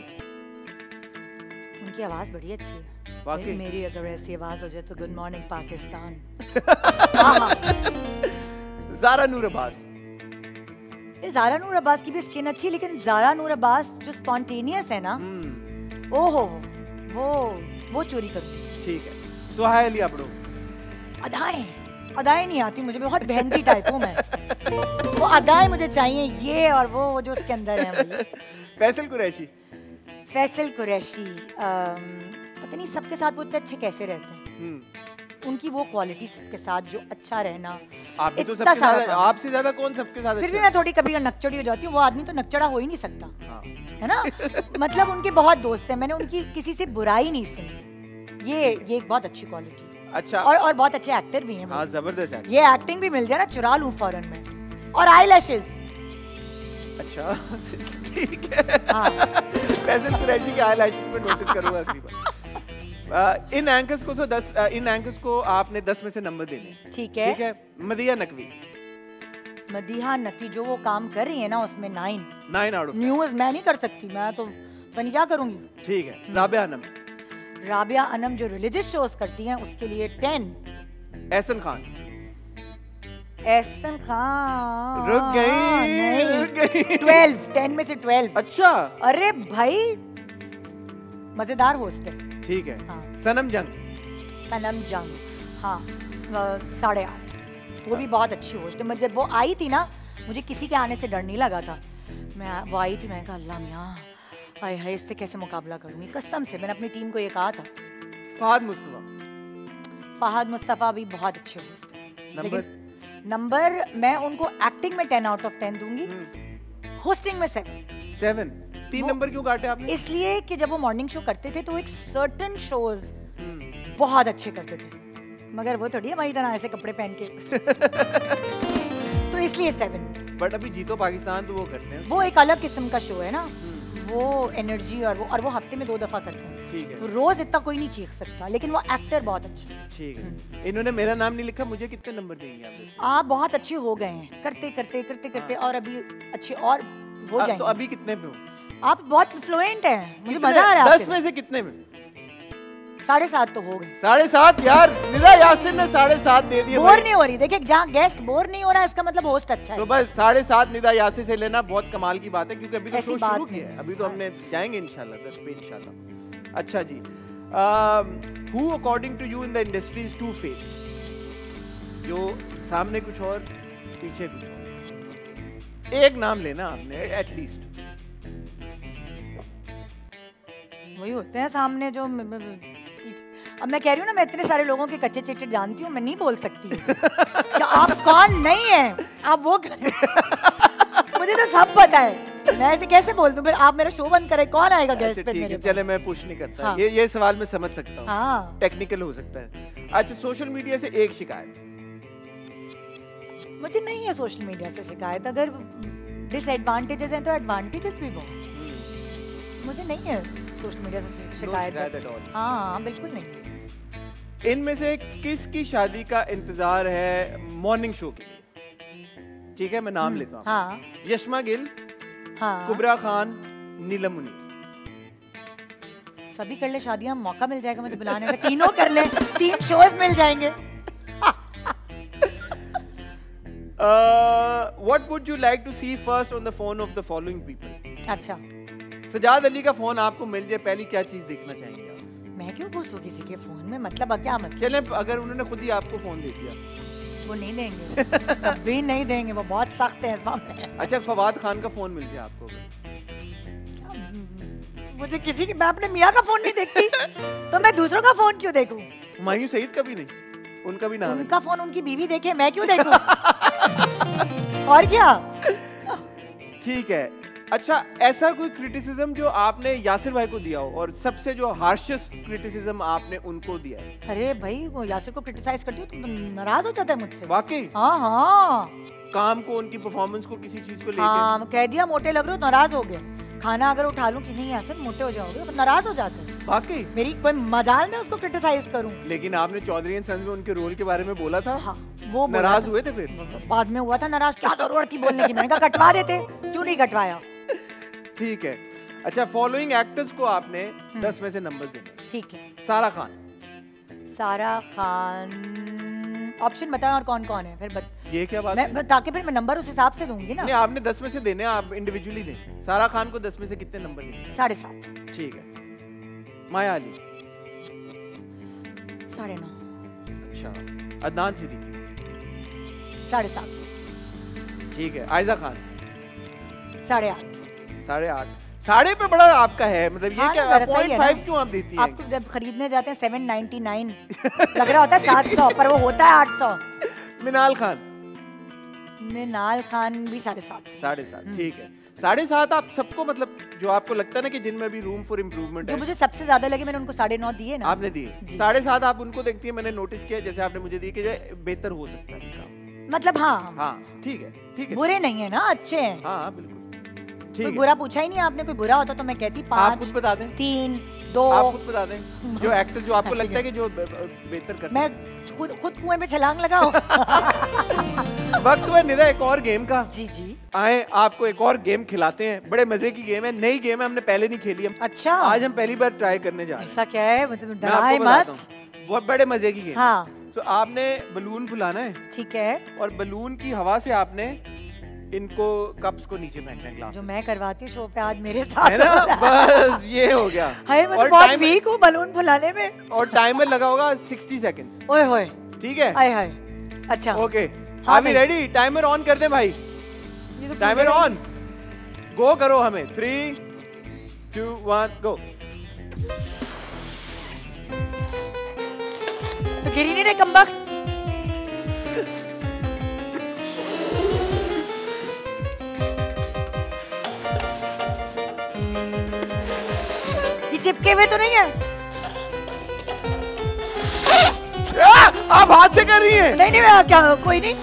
उनकी आवाज बड़ी अच्छी है। वाकई मेरी अगर ऐसी आवाज हो जाए तो गुड मॉर्निंग पाकिस्तान। ज़ारा नूर अब्बास, ज़ारा नूर अब्बास की भी स्किन अच्छी, लेकिन ज़ारा नूर अब्बास जो स्पॉन्टेनियस है ना, ओहो, वो वो चोरी करूँ। ठीक है। सुहाइल याबड़ो, अदाएं अदाएं नहीं आती मुझे, बहुत बहनजी टाइप हूँ मैं। वो अदाएं मुझे चाहिए, ये और वो वो जो उसके अंदर है भाई। फैसल कुरैशी। फैसल कुरैशी पता नहीं सबके साथ वो इतने अच्छे कैसे रहते हैं। उनकी वो क्वालिटी सबके साथ जो अच्छा रहना। आप भी तो सबके साथ, आपसे ज्यादा कौन सबके साथ फिर अच्छा भी मैं थोड़ी कभी नकचड़ी हो जाती हूँ, वो आदमी तो नकचड़ा हो ही नहीं सकता। हाँ। है ना। मतलब उनके बहुत दोस्त हैं, मैंने उनकी किसी से बुराई नहीं सुनी। ये ये एक बहुत अच्छी क्वालिटी। अच्छा। और और बहुत अच्छे एक्टर भी हैं। हाँ, जबरदस्त एक्टर। ये एक्टिंग भी मिल जाए ना, चुरा लूं फौरन में। और आई लैशेस। अच्छा ठीक है। हाँ। फैसल कुरैशी के आई लैशेस पे नोटिस करूंगा अगली बार। Uh, इन एंकर्स को तो दस uh, इन एंकर्स को आपने दस में से नंबर देने। ठीक है। ठीक है। मदिया नकवी। मदिहा नकवी जो वो काम कर रही है ना उसमें nine nine out of news मैं नहीं कर सकती, मैं तो मैं क्या करूंगी। ठीक है। राबिया अनम। राबिया अनम जो रिलीजियस शोज करती हैं उसके लिए टेन। एहसन खान। एहसन खान रुक गई रुक गई ट्वेल्व टेन में से ट्वेल्व। अच्छा। अरे भाई मजेदार होस्ट है। ठीक है। हाँ। सनम जंग। सनम जंग हाँ साढ़े आठ वो भी बहुत अच्छी होस्ट है। जब वो आई थी ना मुझे किसी के आने से डर नहीं लगा था। मैं वो आई थी, मैंने कहा अल्लाह मियां हाय हाय इससे कैसे मुकाबला करूंगी। कसम से मैंने अपनी टीम को ये कहा था। फहद मुस्तफा। फहद मुस्तफा भी बहुत अच्छे होस्ट है। नंबर नंबर मैं उनको एक्टिंग में टेन आउट ऑफ टेन दूंगी, होस्टिंग में सेवन। सेवन तीन नंबर क्यों काटे आपने? इसलिए कि जब वो मॉर्निंग शो करते थे तो एक सर्टेन शोज बहुत अच्छे करते थे, मगर वो थोड़ी हमारी तरह ऐसे कपड़े पहन के तो इसलिए सेवन। बट अभी जीतो पाकिस्तान तो वो करते हैं, वो एक अलग किस्म का शो है ना, वो एनर्जी और वो और वो हफ्ते में दो दफा करते हैं। ठीक है। तो रोज इतना कोई नहीं चीख सकता, लेकिन वो एक्टर बहुत अच्छा है। ठीक है। इन्होंने मेरा नाम नहीं लिखा, मुझे कितने नंबर देंगे आप? आप बहुत अच्छे हो गए हैं करते करते करते करते और अभी अच्छे और हो जाएंगे। तो अभी कितने पे हो? आप बहुत फ्लुएंट हैं, मुझे मजा आ रहा है। दस में से कितने में? साढ़े सात तो हो गए। साढ़े सात यार, निदा यासिन ने साढ़े सात दे दिए। बोर नहीं हो रही, देखिए जहाँ गेस्ट बोर नहीं हो रहा है इसका मतलब होस्ट अच्छा है। तो बस साढ़े सात निदा यासिन से लेना बहुत कमाल की बात है, क्योंकि अभी तो शो शुरू किया है, अभी तो हमने जाएंगे इंशाल्लाह दस पे इंशाल्लाह। अच्छा जी, who according to you in the industry is two faced? जो सामने कुछ और पीछे कुछ और, एक नाम लेना आपने एटलीस्ट। वही होते हैं सामने जो अब मैं कह रही हूँ ना, मैं इतने सारे लोगों के कच्चे चिट्टे जानती हूँ, मैं नहीं बोल सकती कि आप कौन नहीं है, आप वो करें। मुझे तो सब पता है, मैं ऐसे कैसे बोल दूं? फिर आप मेरा शो बंद करें, कौन आएगा गेस्ट पे मेरे पास? चले मैं पुश नहीं करता। हाँ। ये ये सवाल मैं समझ सकता हूँ। हाँ। टेक्निकल हो सकता है। अच्छा, सोशल मीडिया से एक शिकायत? मुझे नहीं है सोशल मीडिया से शिकायत। अगर डिसएडवांटेजेस हैं तो एडवांटेजेस भी बहुत। मुझे नहीं है सोशल मीडिया से शिकायत। हाँ बिल्कुल नहीं। इनमें से किसकी शादी का इंतजार है मॉर्निंग शो के लिए? ठीक है, मैं नाम लेता हूँ। हाँ। यशमा गिल, हाँ। कुबरा खान, नीलम मुनीर। सभी कर ले शादियां, मौका मिल जाएगा मुझे बुलाने का। तीनों कर ले, तीन शोज मिल जाएंगे। What would you like to see first on the phone of the following people? अच्छा, सजाद अली का फोन आपको मिल जाए, पहली क्या चीज देखना चाहेंगे आप? मैं क्यों पूछूं किसी के फोन में? मतलब क्या मतलब? चले अगर उन्होंने खुद ही आपको फोन दे दिया? वो नहीं देंगे, कभी नहीं देंगे, वो बहुत सख्त है इस मामले में। अच्छा, फवाद खान का फोन मिल जाए आपको? क्या मुझे किसी की, मैं अपने मियाँ का फोन नहीं देखती तो मैं दूसरों का फोन क्यों देखूं? हुमायूं सईद का भी नहीं? उनका भी नाम? उनका फोन उनकी बीवी देखे, मैं क्यों देखूं? और क्या? ठीक है। अच्छा, ऐसा कोई क्रिटिसिज्म जो आपने यासिर भाई को दिया हो और सबसे जो हार्शेस्ट क्रिटिसिज्म आपने उनको दिया है? अरे भाई, वो यासिर को क्रिटिसाइज करती हो तुम तो नाराज हो जाता है मुझसे। वाकई? हाँ हाँ। काम को, उनकी परफॉर्मेंस को, किसी चीज को लेकर? हाँ, कह दिया मोटे लग रहे हो, नाराज हो गए। खाना अगर उठा लूं कि नहीं यासिर मोटे हो जाओगे, तो नाराज हो जाते हैं। वाकई? मेरी कोई मजाल में उसको क्रिटिसाइज करूं? लेकिन आपने चौधरी एंड सन्स में उनके रोल के बारे में बोला था। हाँ, वो नाराज हुए थे? फिर बाद में हुआ था नाराज, क्या जरूरत थी बोलने की? मैंने कहा कटवा देते, क्यों नहीं कटवाया? ठीक है। अच्छा, फॉलोइंग एक्टर्स को आपने दस में से नंबर देने। ठीक है। सारा खान। सारा खान, ऑप्शन बताएं और कौन कौन है फिर बत... ये क्या बात है? ताकि फिर मैं नंबर उस हिसाब से दूंगी ना। नहीं, आपने दस में से देने, आप इंडिविजुअली दें। सारा खान को दस में से कितने नंबर देंगे? साढ़े सात। ठीक है। माया अली? साढ़े नौ। अच्छा, अदनान सिद्दीकी साढ़े सात। ठीक है। आयजा खान साढ़े आठ। साढ़े आठ। साढ़े पे बड़ा आपका है, मतलब ये हाँ, क्या पॉइंट फाइव क्यों आप देती हैं? आपको जब खरीदने जाते हैं सेवन नाइन्टी नाइन लग रहा होता है सात सौ, पर वो होता है आठ सौ। मिनाल खान। मिनाल खान भी साढ़े सात। साढ़े सात। ठीक है। साढ़े सात आप सबको, मतलब जो आपको लगता है ना कि जिनमें भी रूम फॉर इम्प्रूवमेंट है, जो मुझे सबसे ज्यादा लगे मैंने उनको साढ़े नौ दिए ना। आपने दिए साढ़े सात। आप उनको देखती है, मैंने नोटिस किया जैसे आपने मुझे दिए कि बेहतर हो सकता है इनका, मतलब हाँ हाँ ठीक है ठीक है, बुरे नहीं है ना, अच्छे हैं। हाँ बिल्कुल कोई बुरा पूछा ही नहीं आपने, कोई बुरा होता तो मैं कहती पाँच। आप खुद बता दें। तीन दो। आप खुद बता दें जो एक्टर जो आपको लगता है कि जो बेहतर कर, मैं खुद खुद कुएं में छलांग लगाओ। वक्त हुआ निदा एक और गेम का। जी जी। आए आपको एक और गेम खिलाते हैं, बड़े मजे की गेम है, नई गेम है, हमने पहले नहीं खेली। हम अच्छा आज हम पहली बार ट्राई करने जा रहे हैं। ऐसा क्या है, मतलब डराए मत। बहुत बड़े मजे की गेम। हाँ। तो आपने बलून फुलाना है, ठीक है, और बलून की हवा से आपने इनको कप्स को नीचे फेंकना है, ग्लास जो मैं करवाती हूँ शो पे आज मेरे साथ है ना। बस ये हो गया। हाय मैं तो बहुत वीक हूँ बलून फुलाने में। और टाइमर लगा होगा सिक्सटी सेकंड्स। ओए होए ठीक है। हाय हाय अच्छा ओके हाँ भी रेडी। टाइमर ऑन कर दे भाई, टाइमर ऑन। गो करो हमें। Three two one go. तो गिरी नहीं रे कमबख्त। ये चिपके हुए तो नहीं है? आ, आप हाथ से कर रही हैं? नहीं नहीं मैं क्या, कोई नहीं।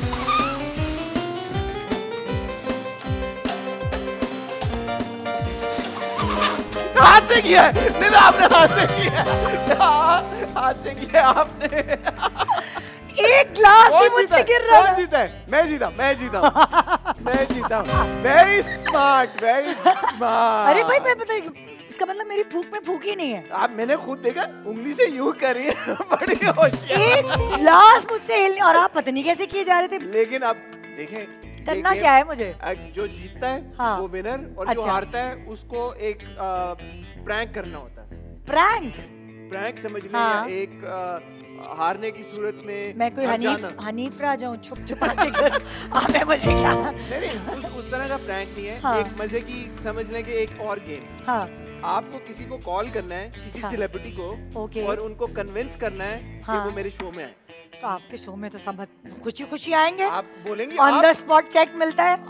हाथ से किया है, नहीं आपने हाथ से किया है, हाथ से किया आपने। एक ग्लास भी मुझसे गिर रहा था। जीता है? मैं जीता, मैं जीता, मैं जीता। Very smart, very smart. अरे भाई मैं पता है इसका मतलब मेरी फूक में फूक ही नहीं है। आप मैंने खुद देखा, उंगली से यूं कर रही है। बड़ी होशियार। एक ग्लास मुझसे हिल, और आप पता नहीं कैसे किए जा रहे थे। लेकिन अब देखें करना क्या है मुझे। जो जीतता है हाँ। वो विनर, और अच्छा। जो हारता है उसको एक प्रैंक करना होता है। प्रैंक प्रैंक समझ लें हाँ। एक आ, हारने की सूरत में मैं कोई हनीफ हनीफ रह जाऊं छुप छुपा के कर। आमे मुझे क्या नहीं नहीं उस, उस तरह का प्रैंक नहीं है। हाँ। एक मजे की समझ लें कि एक और गेम। हाँ। आपको किसी को कॉल करना है, किसी सेलिब्रिटी को, ओके। और उनको कन्विंस करना है हाँ। कि वो मेरे शो में आए। तो आपके शो में तो सब खुशी खुशी आएंगे। आप बोलेंगे ऑन द स्पॉट चेक मिलता है।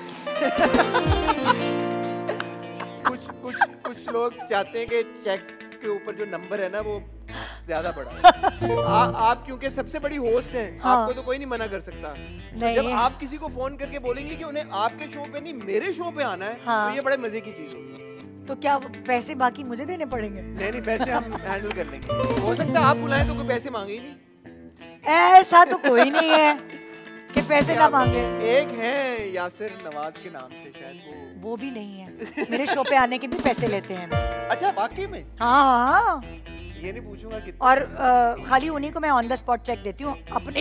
कुछ कुछ कुछ लोग चाहते हैं कि चेक के ऊपर जो नंबर है ना वो ज्यादा बड़ा है। आ, आप क्योंकि सबसे बड़ी होस्ट हैं हाँ। आपको तो कोई नहीं मना कर सकता। नहीं। जब आप किसी को फोन करके बोलेंगे कि उन्हें आपके शो पे नहीं मेरे शो पे आना है हाँ। तो ये बड़े मजे की चीज होगी। तो क्या पैसे बाकी मुझे देने पड़ेंगे? नहीं नहीं पैसे हम हैंडल कर लेंगे। हो सकता है आप बुलाएं तो कोई पैसे मांगे ही नहीं। ऐसा तो कोई नहीं है कि पैसे ना मांगे। एक है यासिर नवाज के नाम से, शायद वो वो भी नहीं है। मेरे शो पे आने के भी पैसे लेते हैं। अच्छा वाकई में? हाँ हाँ ये नहीं पूछूंगा कितना। और आ, खाली उन्हीं को मैं ऑन द स्पॉट चेक देती हूँ अपने।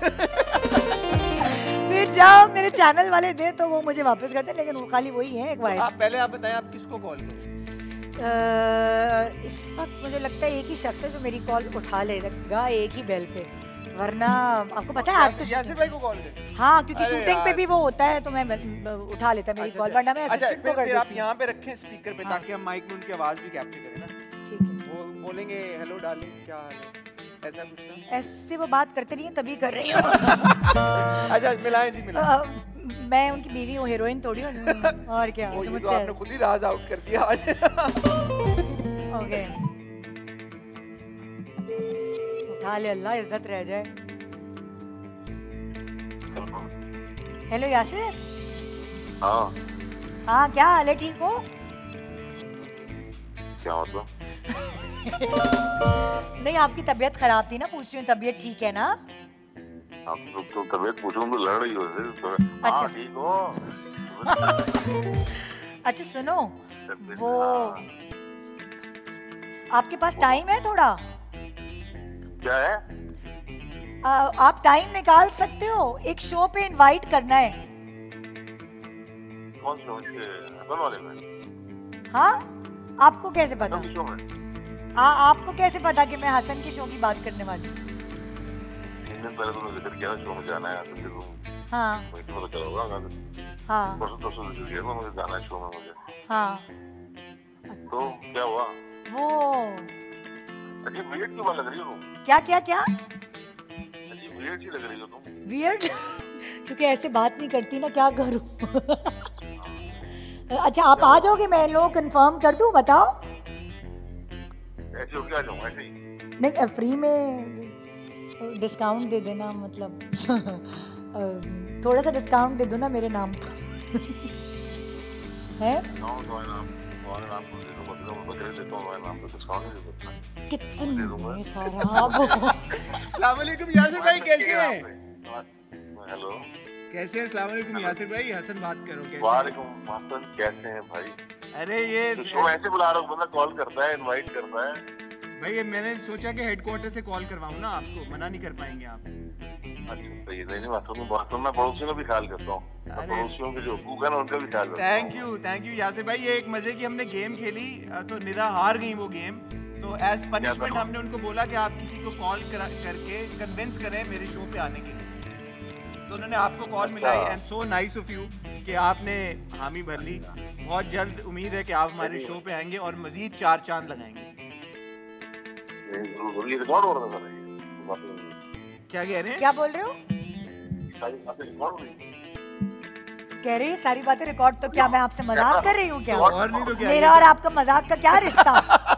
फिर जब मेरे चैनल वाले दे तो वो मुझे वापस करते हैं, लेकिन वो खाली वही है एक वाइफ। आप पहले आप बताएं आप किसको कॉल करें? इस वक्त मुझे लगता है एक ही शख्स है जो मेरी कॉल उठा लेगा एक ही बेल पे, वरना आपको पता है आज तो यासिर भाई को कॉल करें। हाँ क्योंकि शूटिंग पे भी वो होता है तो मैं उठा लेता मेरी कॉल, वरना मैं असिस्टेंट को कर देती हूं। आप यहाँ पे रखें स्पीकर पे ताकि हम माइक में उनकी आवाज भी कैप्चर करें ना। ठीक है। वो बोलेंगे हेलो डार्लिंग क्या हाल है, ऐसा कुछ ना। ऐसे वो बात करते नहीं है तभी कर रही हूँ। अच्छा मिलाएं जी मिलाएं। मैं उनकी बीवी हूँ, हीरोइन थोड़ी हूँ। और क्या तो मुझसे तो आपने खुद ही राज आउट कर दिया आज। ओके उठा ले, अल्लाह इज्जत रह जाए। हेलो यासिर। हाँ हाँ क्या हाल है, ठीक हो? क्या मतलब? नहीं आपकी तबीयत खराब थी ना, पूछ रही हूँ तबीयत ठीक है ना? आप तो, तो तबीयत पूछूं तो लड़ रही हो। अच्छा ठीक हो? अच्छा सुनो, वो आपके पास टाइम है थोड़ा? क्या है? आ, आप टाइम निकाल सकते हो, एक शो पे इनवाइट करना है। कौन शो? एप्पल वाले में? हाँ आपको कैसे पता? शो में? आ, आपको कैसे पता कि मैं हसन के शो की बात करने वाली हूँ? दिन पहले तुमने जिक्र किया शो में जाना है, तो तुम हाँ वही तो पता चला होगा। हाँ परसों परसों जिक्र किया था मुझे जाना है शो में मुझे। हाँ तो क्या हुआ? वो अजीब वियर्ड क्यों लग रही हो तुम? क्या क्या क्या अजीब वियर्ड सी लग रही हो तुम। वियर्ड क्योंकि ऐसे बात नहीं करती ना, क्या करूं। अच्छा आप आ जाओगे, मैं लोग कंफर्म कर दूं, बताओ। ऐसे हो क्या जाऊँ ऐसे ही? नहीं फ्री में डिस्काउंट दे देना, मतलब थोड़ा सा डिस्काउंट दे दो ना मेरे नाम पर। है कितने खराब हो। अस्सलाम वालेकुम यासिर भाई, कैसे हैं? हेलो कैसे हैं? अस्सलाम वालेकुम यासिर भाई, हसन बात करो। कैसे? वालेकुम हसन, कैसे हैं भाई? अरे ये तो ऐसे बुला रहा हूँ, बंदा कॉल करता है, इनवाइट करता है। भाई ये मैंने सोचा कि हेडक्वार्टर से कॉल करवाऊँ ना, आपको मना नहीं कर पाएंगे आप। अच्छा सही, नहीं बात में बात मैं पड़ोसियों का भी ख्याल करता हूँ, पड़ोसियों के जो हुकूक है ना उनका भी ख्याल करता हूँ। Thank you thank you Yasir भाई। ये एक मजे की हमने गेम खेली, तो निदा हार गई वो गेम, तो एज पनिशमेंट हमने उनको बोला कि आप किसी को कॉल करके कन्विंस करें मेरे शो पे आने के लिए, तो उन्होंने आपको कॉल मिलाई। And so nice of you कि आपने हामी भर ली। बहुत जल्द उम्मीद है कि आप हमारे शो पे आएंगे और मजीद चार चांद लगाएंगे। रिकॉर्ड हो रहा था। क्या कह रहे हैं? क्या बोल रहे हो? कह रही है सारी बातें रिकॉर्ड, तो क्या मैं आपसे मजाक कर रही हूँ क्या? और नहीं तो क्या? मेरा और आपका मजाक का क्या रिश्ता?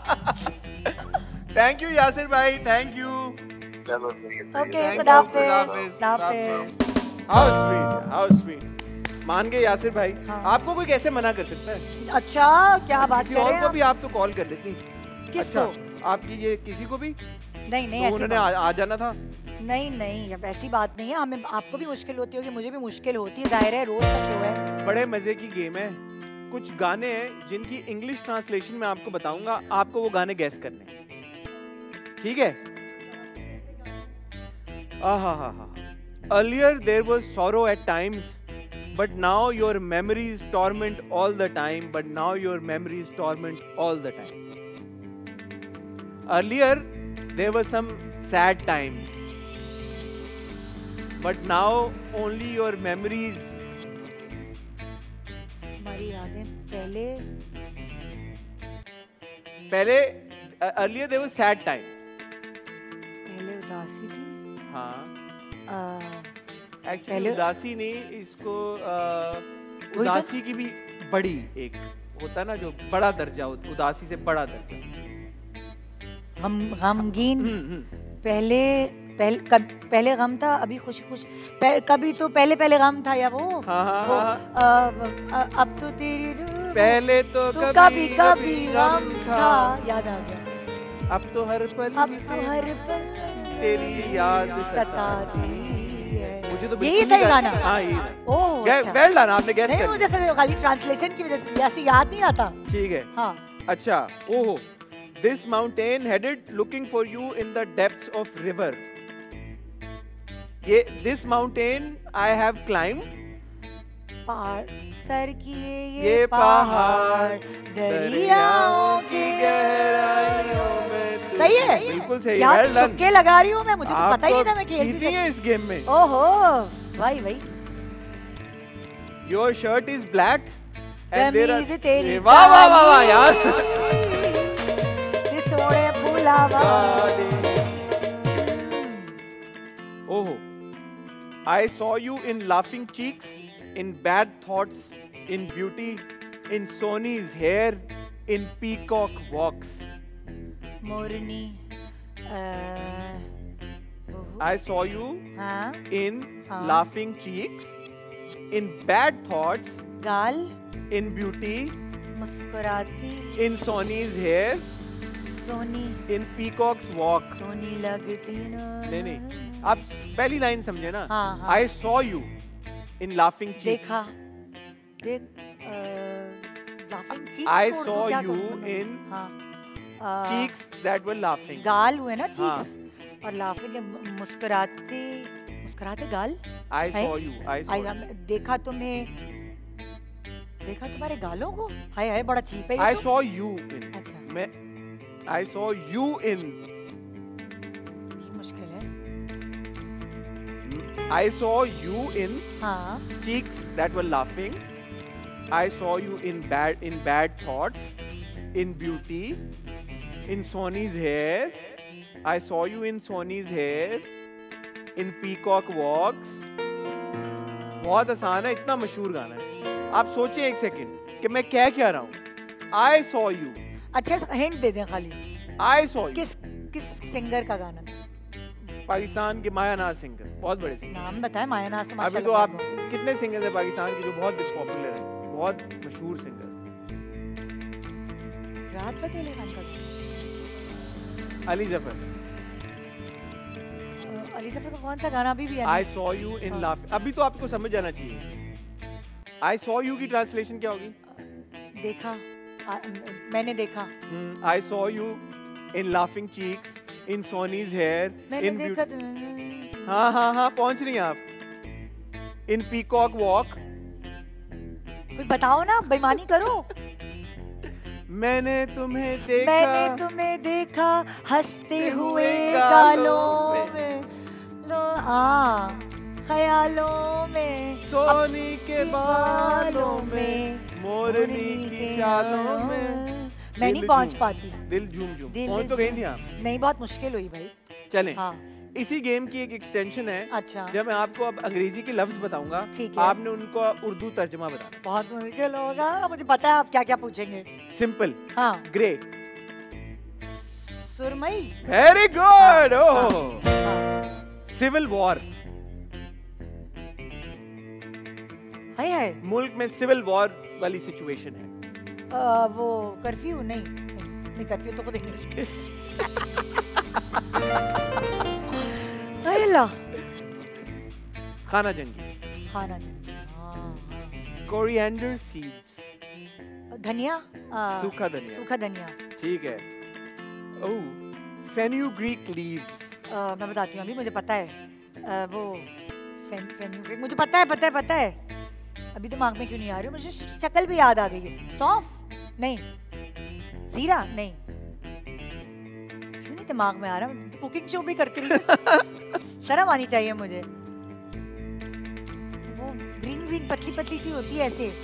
थैंक यू यासिर भाई, थैंक यू। ओके खुदा हाफिज़। How sweet, how sweet. मान गए यासिर भाई। हाँ। आपको कोई कैसे मना कर सकता है? अच्छा क्या बात कर रहे हैं? किसी और को भी आप तो कॉल कर लेती। किसको? अच्छा, आपकी ये किसी को भी नहीं नहीं, तो ऐसी उन्होंने आ, आ जाना था। नहीं नहीं, अब ऐसी बात नहीं है। हमें आपको भी मुश्किल होती होगी, मुझे भी मुश्किल होती है, जाहिर है रोज का शो है। बड़े मजे की गेम है। कुछ गाने हैं जिनकी इंग्लिश ट्रांसलेशन में आपको बताऊंगा, आपको वो गाने गैस करने हैं, ठीक है? आहा हा हा। Earlier there was sorrow at times, but now your memories torment all the time. But now your memories torment all the time. Earlier there were some sad times, but now only your memories. हमारी यादें पहले पहले earlier there was sad time. पहले उदासी थी। हाँ। uh, actually उदासी नहीं, इसको आ, उदासी की भी बड़ी एक होता है ना, जो बड़ा दर्जा, उदासी से बड़ा दर्जा। गम गमगीन। पहले पहले कब पहले गम था, अभी खुशी खुश। कभी तो पहले पहले गम था, या वो, हाँ, हाँ, वो हाँ, आ, आ, अब तो तेरी पहले तो, तो कभी कभी कभी गम था, याद आ गया। अब तो हर पल अब तो हर पल तेरी याद सताती है। मुझे तो यही था ये गाना। हाँ ये। ओह अच्छा। वेल डन, आपने गैस कर लिया। नहीं मुझे खाली ट्रांसलेशन की वजह से ऐसे याद नहीं आता। ठीक है। हाँ। अच्छा, ओहो। This mountain headed looking for you in the depths of river. ये this mountain I have climbed. पहाड़ सर किए ये, ये पहाड़ दरियाओं की गहराइयों में। सही है, बिल्कुल सही। क्या well done। तुक्के लगा रही हूँ मैं, मुझे तो पता ही नहीं था मैं खेल भी सकती हूँ इस गेम में। ओहो भाई भाई। Your shirt is black and there are तेरी वाह वाह वाह वाह यार। सोने फूलावा। ओहो। I saw you in laughing cheeks, in bad thoughts, in beauty, in Sony's hair, in peacock walks. Morni. I saw you हाँ? in हाँ? laughing cheeks, in bad thoughts, गाल, in beauty, मुस्कुराती, in Sony's hair, Soni, in peacock's walk. Soni लगती ना। नहीं नहीं, आप पहली लाइन समझे ना? हाँ, हाँ। I saw you in laughing cheeks. देखा, देख, laughing cheeks। I को saw क्या you कहूँ? in हाँ, cheeks that were laughing. गाल हुए ना cheeks, हाँ। और laughing मुस्कुराते, मुस्कुराते गाल। I saw you. I saw you. देखा तुम्हें, देखा तुम्हारे गालों को। हाय हाय बड़ा चीप है ये I तो। saw you in. अच्छा। मैं I saw you in. मुश्किल है। I saw you in हाँ. cheeks that were laughing. I saw you in bad in bad thoughts, in beauty, in Sony's hair. I saw you in Sony's hair, in peacock walks. बहुत आसान है, इतना मशहूर गाना है. आप सोचें एक सेकंड कि मैं क्या कह रहा हूँ. I saw you. अच्छा हिंट दे दें खाली. I saw you. किस किस सिंगर का गाना था? पाकिस्तान के माया नाज सिंगर, बहुत बड़े सिंगर. नाम बताएं. माया नाज तो अभी तो आप कितने सिंगर हैं पाकिस्तान के जो बहुत पॉपुलर हैं, बहुत मशहूर सिंगर. राहत फतेह अली खान का. अली जफर. अली जफर का कौन सा गाना अभी भी है? I saw you in laughing. अभी तो आपको समझ जाना चाहिए. I saw you की ट्रांसलेशन क्या होगी? देखा. आ, मैंने देखा. I saw you in laughing cheeks, in Sony's hair, in देखा. हाँ हाँ हाँ पहुंच रही हैं आप. In peacock walk. कोई बताओ ना, बेईमानी करो. मैंने तुम्हें देखा. मैंने तुम्हें देखा हंसते हुए गालों में, लो हाँ ख्यालों में, सोनी के बालों में, मोरनी की चालों में. मैं नहीं पहुंच पाती. दिल झूम झूम. पहुंच तो गई थी आप. नहीं, बहुत मुश्किल हुई भाई. चलें. हाँ. इसी गेम की एक एक्सटेंशन है. अच्छा. जब मैं आपको अब अंग्रेजी के लफ्ज बताऊंगा, ठीक है. आपने उनको उर्दू तर्जुमा बताना. बहुत मुश्किल होगा, मुझे पता है आप क्या क्या पूछेंगे. सिंपल. हाँ. ग्रे. सुरमई. Very good. Oh. Civil war. हाय हाय. मुल्क में सिविल वॉर वाली सिचुएशन है. आ, वो कर्फ्यू नहीं नहीं कर्फ्यू तो खुद इंग्लिश के. अल्लाह. खाना जंगी. खाना जंगी. Coriander seeds. धनिया. सूखा धनिया. सूखा धनिया. ठीक है. ओह. Fenugreek leaves. मैं बताती हूँ अभी, मुझे पता है. आ, वो फेन फेन्यूग्रीक मुझे पता है पता है पता है. अभी दिमाग में क्यों नहीं आ रही, मुझे शक्ल भी याद आ गई है. सौंफ नहीं. जीरा नहीं. क्यों नहीं दिमाग में आ रहा. कुकिंग शो भी करती रही. शर्म आनी चाहिए मुझे. वो ग्रीन ग्रीन पतली पतली सी होती है ऐसे.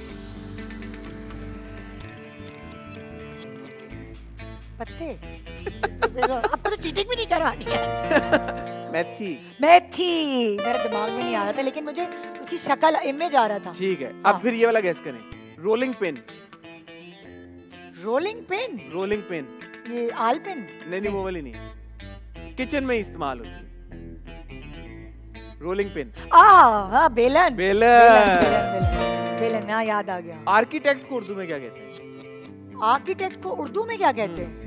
पत्ते. आपको तो चीटिंग भी नहीं करवानी है. मेथी. मेथी मेरे दिमाग में नहीं आ रहा था, लेकिन मुझे उसकी शक्ल इमेज आ रहा था. ठीक है. अब फिर ये वाला गैस करें. Rolling pin. Rolling pin. Rolling pin. ये आल पिन. नहीं नहीं वो वाली नहीं. किचन में इस्तेमाल होती है. Rolling pin. आ हाँ बेलन. बेलन. बेलन. हाँ याद आ गया. आर्किटेक्ट को उर्दू में क्या कहते हैं? आर्किटेक्ट को उर्दू में क्या कहते हैं?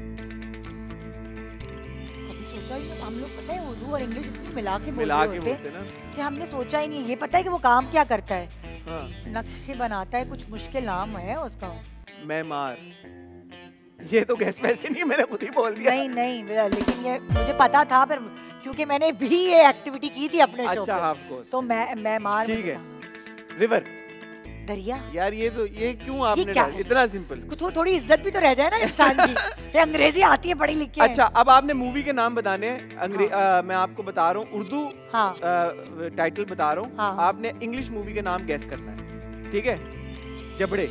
कभी सोचा ही नहीं. हम लोग पता है उर्दू और इंग्लिश इतनी मिला के मिला के बोलते बोलते ना कि हमने सोचा ही नहीं. ये पता है कि वो काम क्या करता है. हाँ. नक्शे बनाता है. कुछ मुश्किल नाम है उसका. मैमार. ये तो गैस वैसे नहीं, मैंने खुद ही बोल दिया. नहीं नहीं लेकिन ये मुझे पता था, पर क्योंकि मैंने भी ये एक्टिविटी की थी अपने शो अच्छा, पे, तो मैं मैं मार. ठीक है. रिवर. दरिया. यार ये तो ये क्यों आपने ये इतना सिंपल. थो, थोड़ी इज्जत भी तो रह जाए ना इंसान की. ये अंग्रेजी आती है पढ़ी लिखी. अच्छा अब आपने मूवी के नाम बताने हैं. अंग्रेज हाँ. मैं आपको बता रहा हूँ उर्दू हाँ. टाइटल बता रहा हूँ. हाँ. आपने इंग्लिश मूवी के नाम गैस करना है. ठीक है. जबड़े.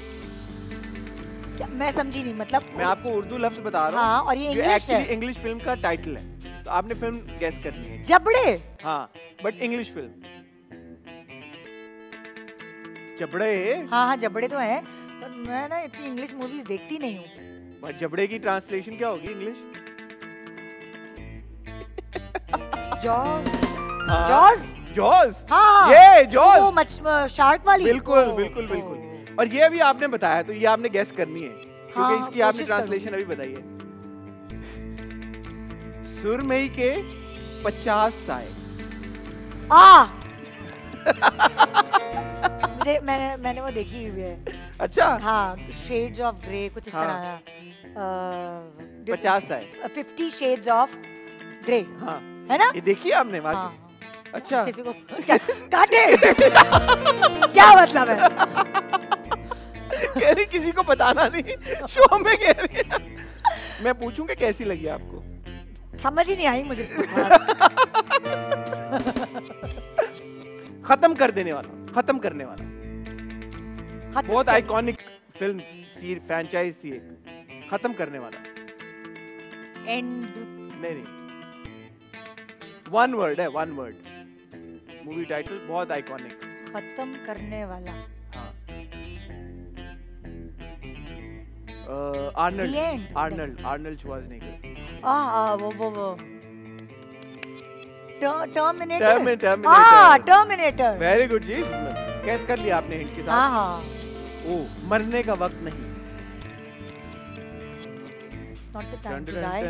क्या मैं समझी नहीं. मतलब मैं आपको उर्दू लफ्ज बता रहा हूँ. हाँ, और ये इंग्लिश है. इंग्लिश फिल्म का टाइटल है, तो आपने फिल्म गैस करनी है. जबड़े. हाँ बट इंग्लिश फिल्म. जबड़े. हाँ हाँ जबड़े तो है, पर मैं ना इतनी इंग्लिश मूवीज देखती नहीं हूँ. जबड़े की ट्रांसलेशन क्या होगी इंग्लिश? जॉज. जॉज. जॉज. हाँ ये जॉज. वो मच शार्क वाली. बिल्कुल बिल्कुल बिल्कुल. और ये अभी आपने बताया, तो ये आपने गैस करनी है क्योंकि हाँ, इसकी आपने ट्रांसलेशन अभी बताई है. सुरमई के पचास साए. आ मुझे मैंने मैंने वो देखी हुई है. अच्छा. हाँ शेड्स ऑफ ग्रे कुछ इस हाँ. तरह. पचास साए. Fifty shades of grey. हाँ है ना. ये देखिए आपने वाकई. हाँ. अच्छा. किसी को काटे. क्या मतलब है? कह रही किसी को बताना नहीं, शो में कह रही है. मैं पूछूंगा कैसी लगी आपको? समझ ही नहीं आई मुझे. खत्म कर देने वाला, खत्म करने वाला। बहुत आइकॉनिक फिल्म सी फ्रैंचाइज थी एक, खत्म करने वाला। एंड नहीं नहीं, वन वर्ड है, वन वर्ड। मूवी टाइटल बहुत आइकॉनिक। खत्म करने वाला। हाँ। Arnold, Arnold, Arnold Schwarzenegger. आ वो वो वो टर्मिनेटर। टर्मिनेटर। हाँ, टर्मिनेटर। वेरी गुड जी, कैस कर लिया आपने हिंट के साथ। हाँ हाँ। ओ, मरने का वक्त नहीं। It's not the time to die.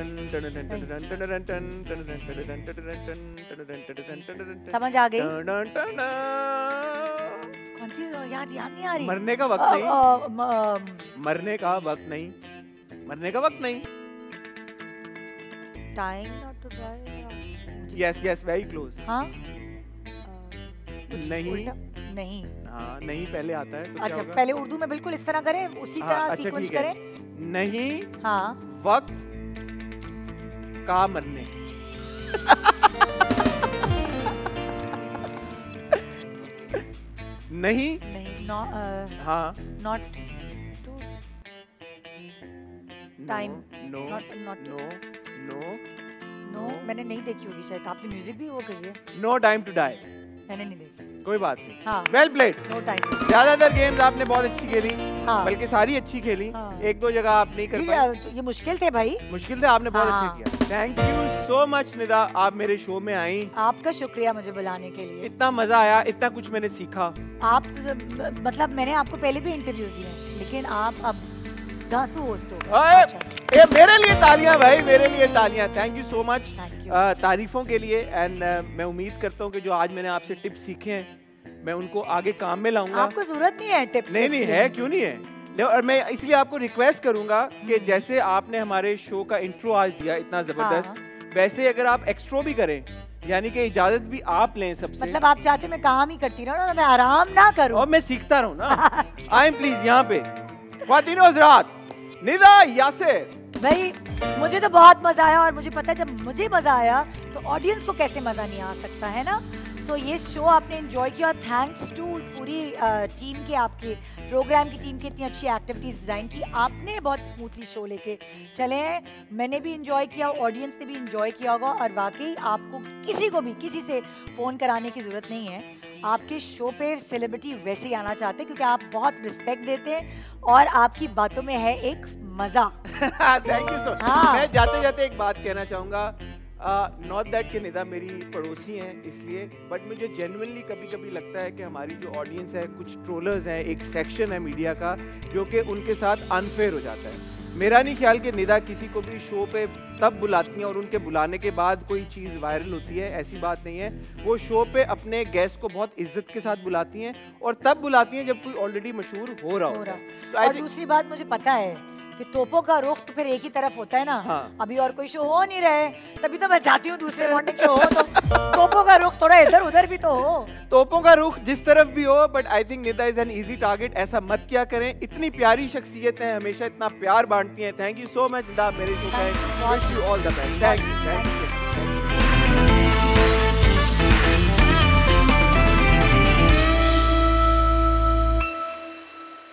समझ आ गई? कौन सी याद याद नहीं आ रही? मरने का वक्त नहीं। मरने का वक्त नहीं। मरने का वक्त नहीं। Time not to die. Yes, yes, very close. हाँ? नहीं। नहीं। हाँ, नहीं पहले आता है तो अच्छा, पहले उर्दू में बिल्कुल इस तरह करें, उसी तरह सीक्वेंस करें। नहीं। हाँ। वक्त का मरने। नहीं। नहीं, नॉट। हाँ। Not to time. No, not not no, no, no. मैंने नहीं देखी होगी शायद, आपने म्यूजिक भी वो कही है। No time to die. मैंने नहीं देखी। कोई बात नहीं। हाँ। Well played. No time. ज्यादातर गेम्स आपने बहुत अच्छी खेली। हाँ। बल्कि सारी अच्छी खेली। हाँ। एक दो जगह आप नहीं कर पाए। ये, ये मुश्किल थे भाई। मुश्किल थे, आपने बहुत हाँ। अच्छा किया। Thank you so much Nida, आप मेरे शो में आई। आपका शुक्रिया मुझे बुलाने के लिए। इतना मजा आया, इतना कुछ मैंने सीखा। आप मतलब मैंने आपको पहले भी इंटरव्यूज दिए हैं, लेकिन आप अब दासू होस्ट हो। ये मेरे लिए तालियां भाई, मेरे लिए तालियां। थैंक यू सो मच तारीफों के लिए। एंड uh, मैं उम्मीद करता हूँ कि जो आज मैंने आपसे टिप्स सीखे हैं मैं उनको आगे काम में लाऊंगा। आपको जरूरत नहीं है टिप्स। नहीं नहीं है, क्यों नहीं है। और मैं इसलिए आपको रिक्वेस्ट करूंगा कि जैसे आपने हमारे शो का इंट्रो आज दिया इतना जबरदस्त, हाँ। वैसे अगर आप एक्स्ट्रो भी करें, यानी कि इजाजत भी आप लें सबसे। मतलब आप चाहते मैं काम ही करती रहूं ना, मैं आराम ना करूं। और मैं सीखता रहूं ना। आई एम प्लीज यहाँ पे ख्वातीन हज़रात, निदा यासिर। भाई मुझे तो बहुत मजा आया, और मुझे पता है जब मुझे मजा आया तो ऑडियंस को कैसे मजा नहीं आ सकता है ना। सो so, ये शो आपने एंजॉय किया, थैंक्स टू पूरी टीम के, आपके प्रोग्राम की टीम की इतनी अच्छी एक्टिविटीज डिजाइन की आपने, बहुत स्मूथली शो लेके चले हैं। मैंने भी एंजॉय किया, ऑडियंस ने भी एंजॉय किया होगा, और वाकई आपको किसी को भी किसी से फ़ोन कराने की ज़रूरत नहीं है। आपके शो पे सेलिब्रिटी वैसे ही आना चाहते हैं क्योंकि आप बहुत रिस्पेक्ट देते हैं और आपकी बातों में है एक मजा। Thank you so much. मैं जाते जाते एक बात कहना चाहूँगा, नॉट दैट कि निदा मेरी पड़ोसी हैं इसलिए, बट मुझे जेन्युइनली कभी कभी लगता है कि हमारी जो ऑडियंस है, कुछ ट्रोलर्स हैं, एक सेक्शन है मीडिया का जो कि उनके साथ अनफेयर हो जाता है। मेरा नहीं ख्याल कि निदा किसी को भी शो पे तब बुलाती हैं और उनके बुलाने के बाद कोई चीज़ वायरल होती है, ऐसी बात नहीं है। वो शो पे अपने गेस्ट को बहुत इज्जत के साथ बुलाती हैं और तब बुलाती हैं जब कोई ऑलरेडी मशहूर हो रहा होता है। तो और दूसरी बात मुझे पता है कि तोपों का रुख तो फिर एक ही तरफ होता है ना। हाँ। अभी और कोई शो हो नहीं रहे, तभी तो मैं चाहती हूँ दूसरे मॉर्निंग शो हो तो तोपों का रुख थोड़ा इधर उधर भी तो हो। तोपों का रुख जिस तरफ भी हो, but I think Nida is an easy target. ऐसा मत क्या करें, इतनी प्यारी शख्सियत है, हमेशा इतना प्यार बांटती हैं। Thank you so much Nida, मेरे शो का wish you all the best. Thank you, thank you.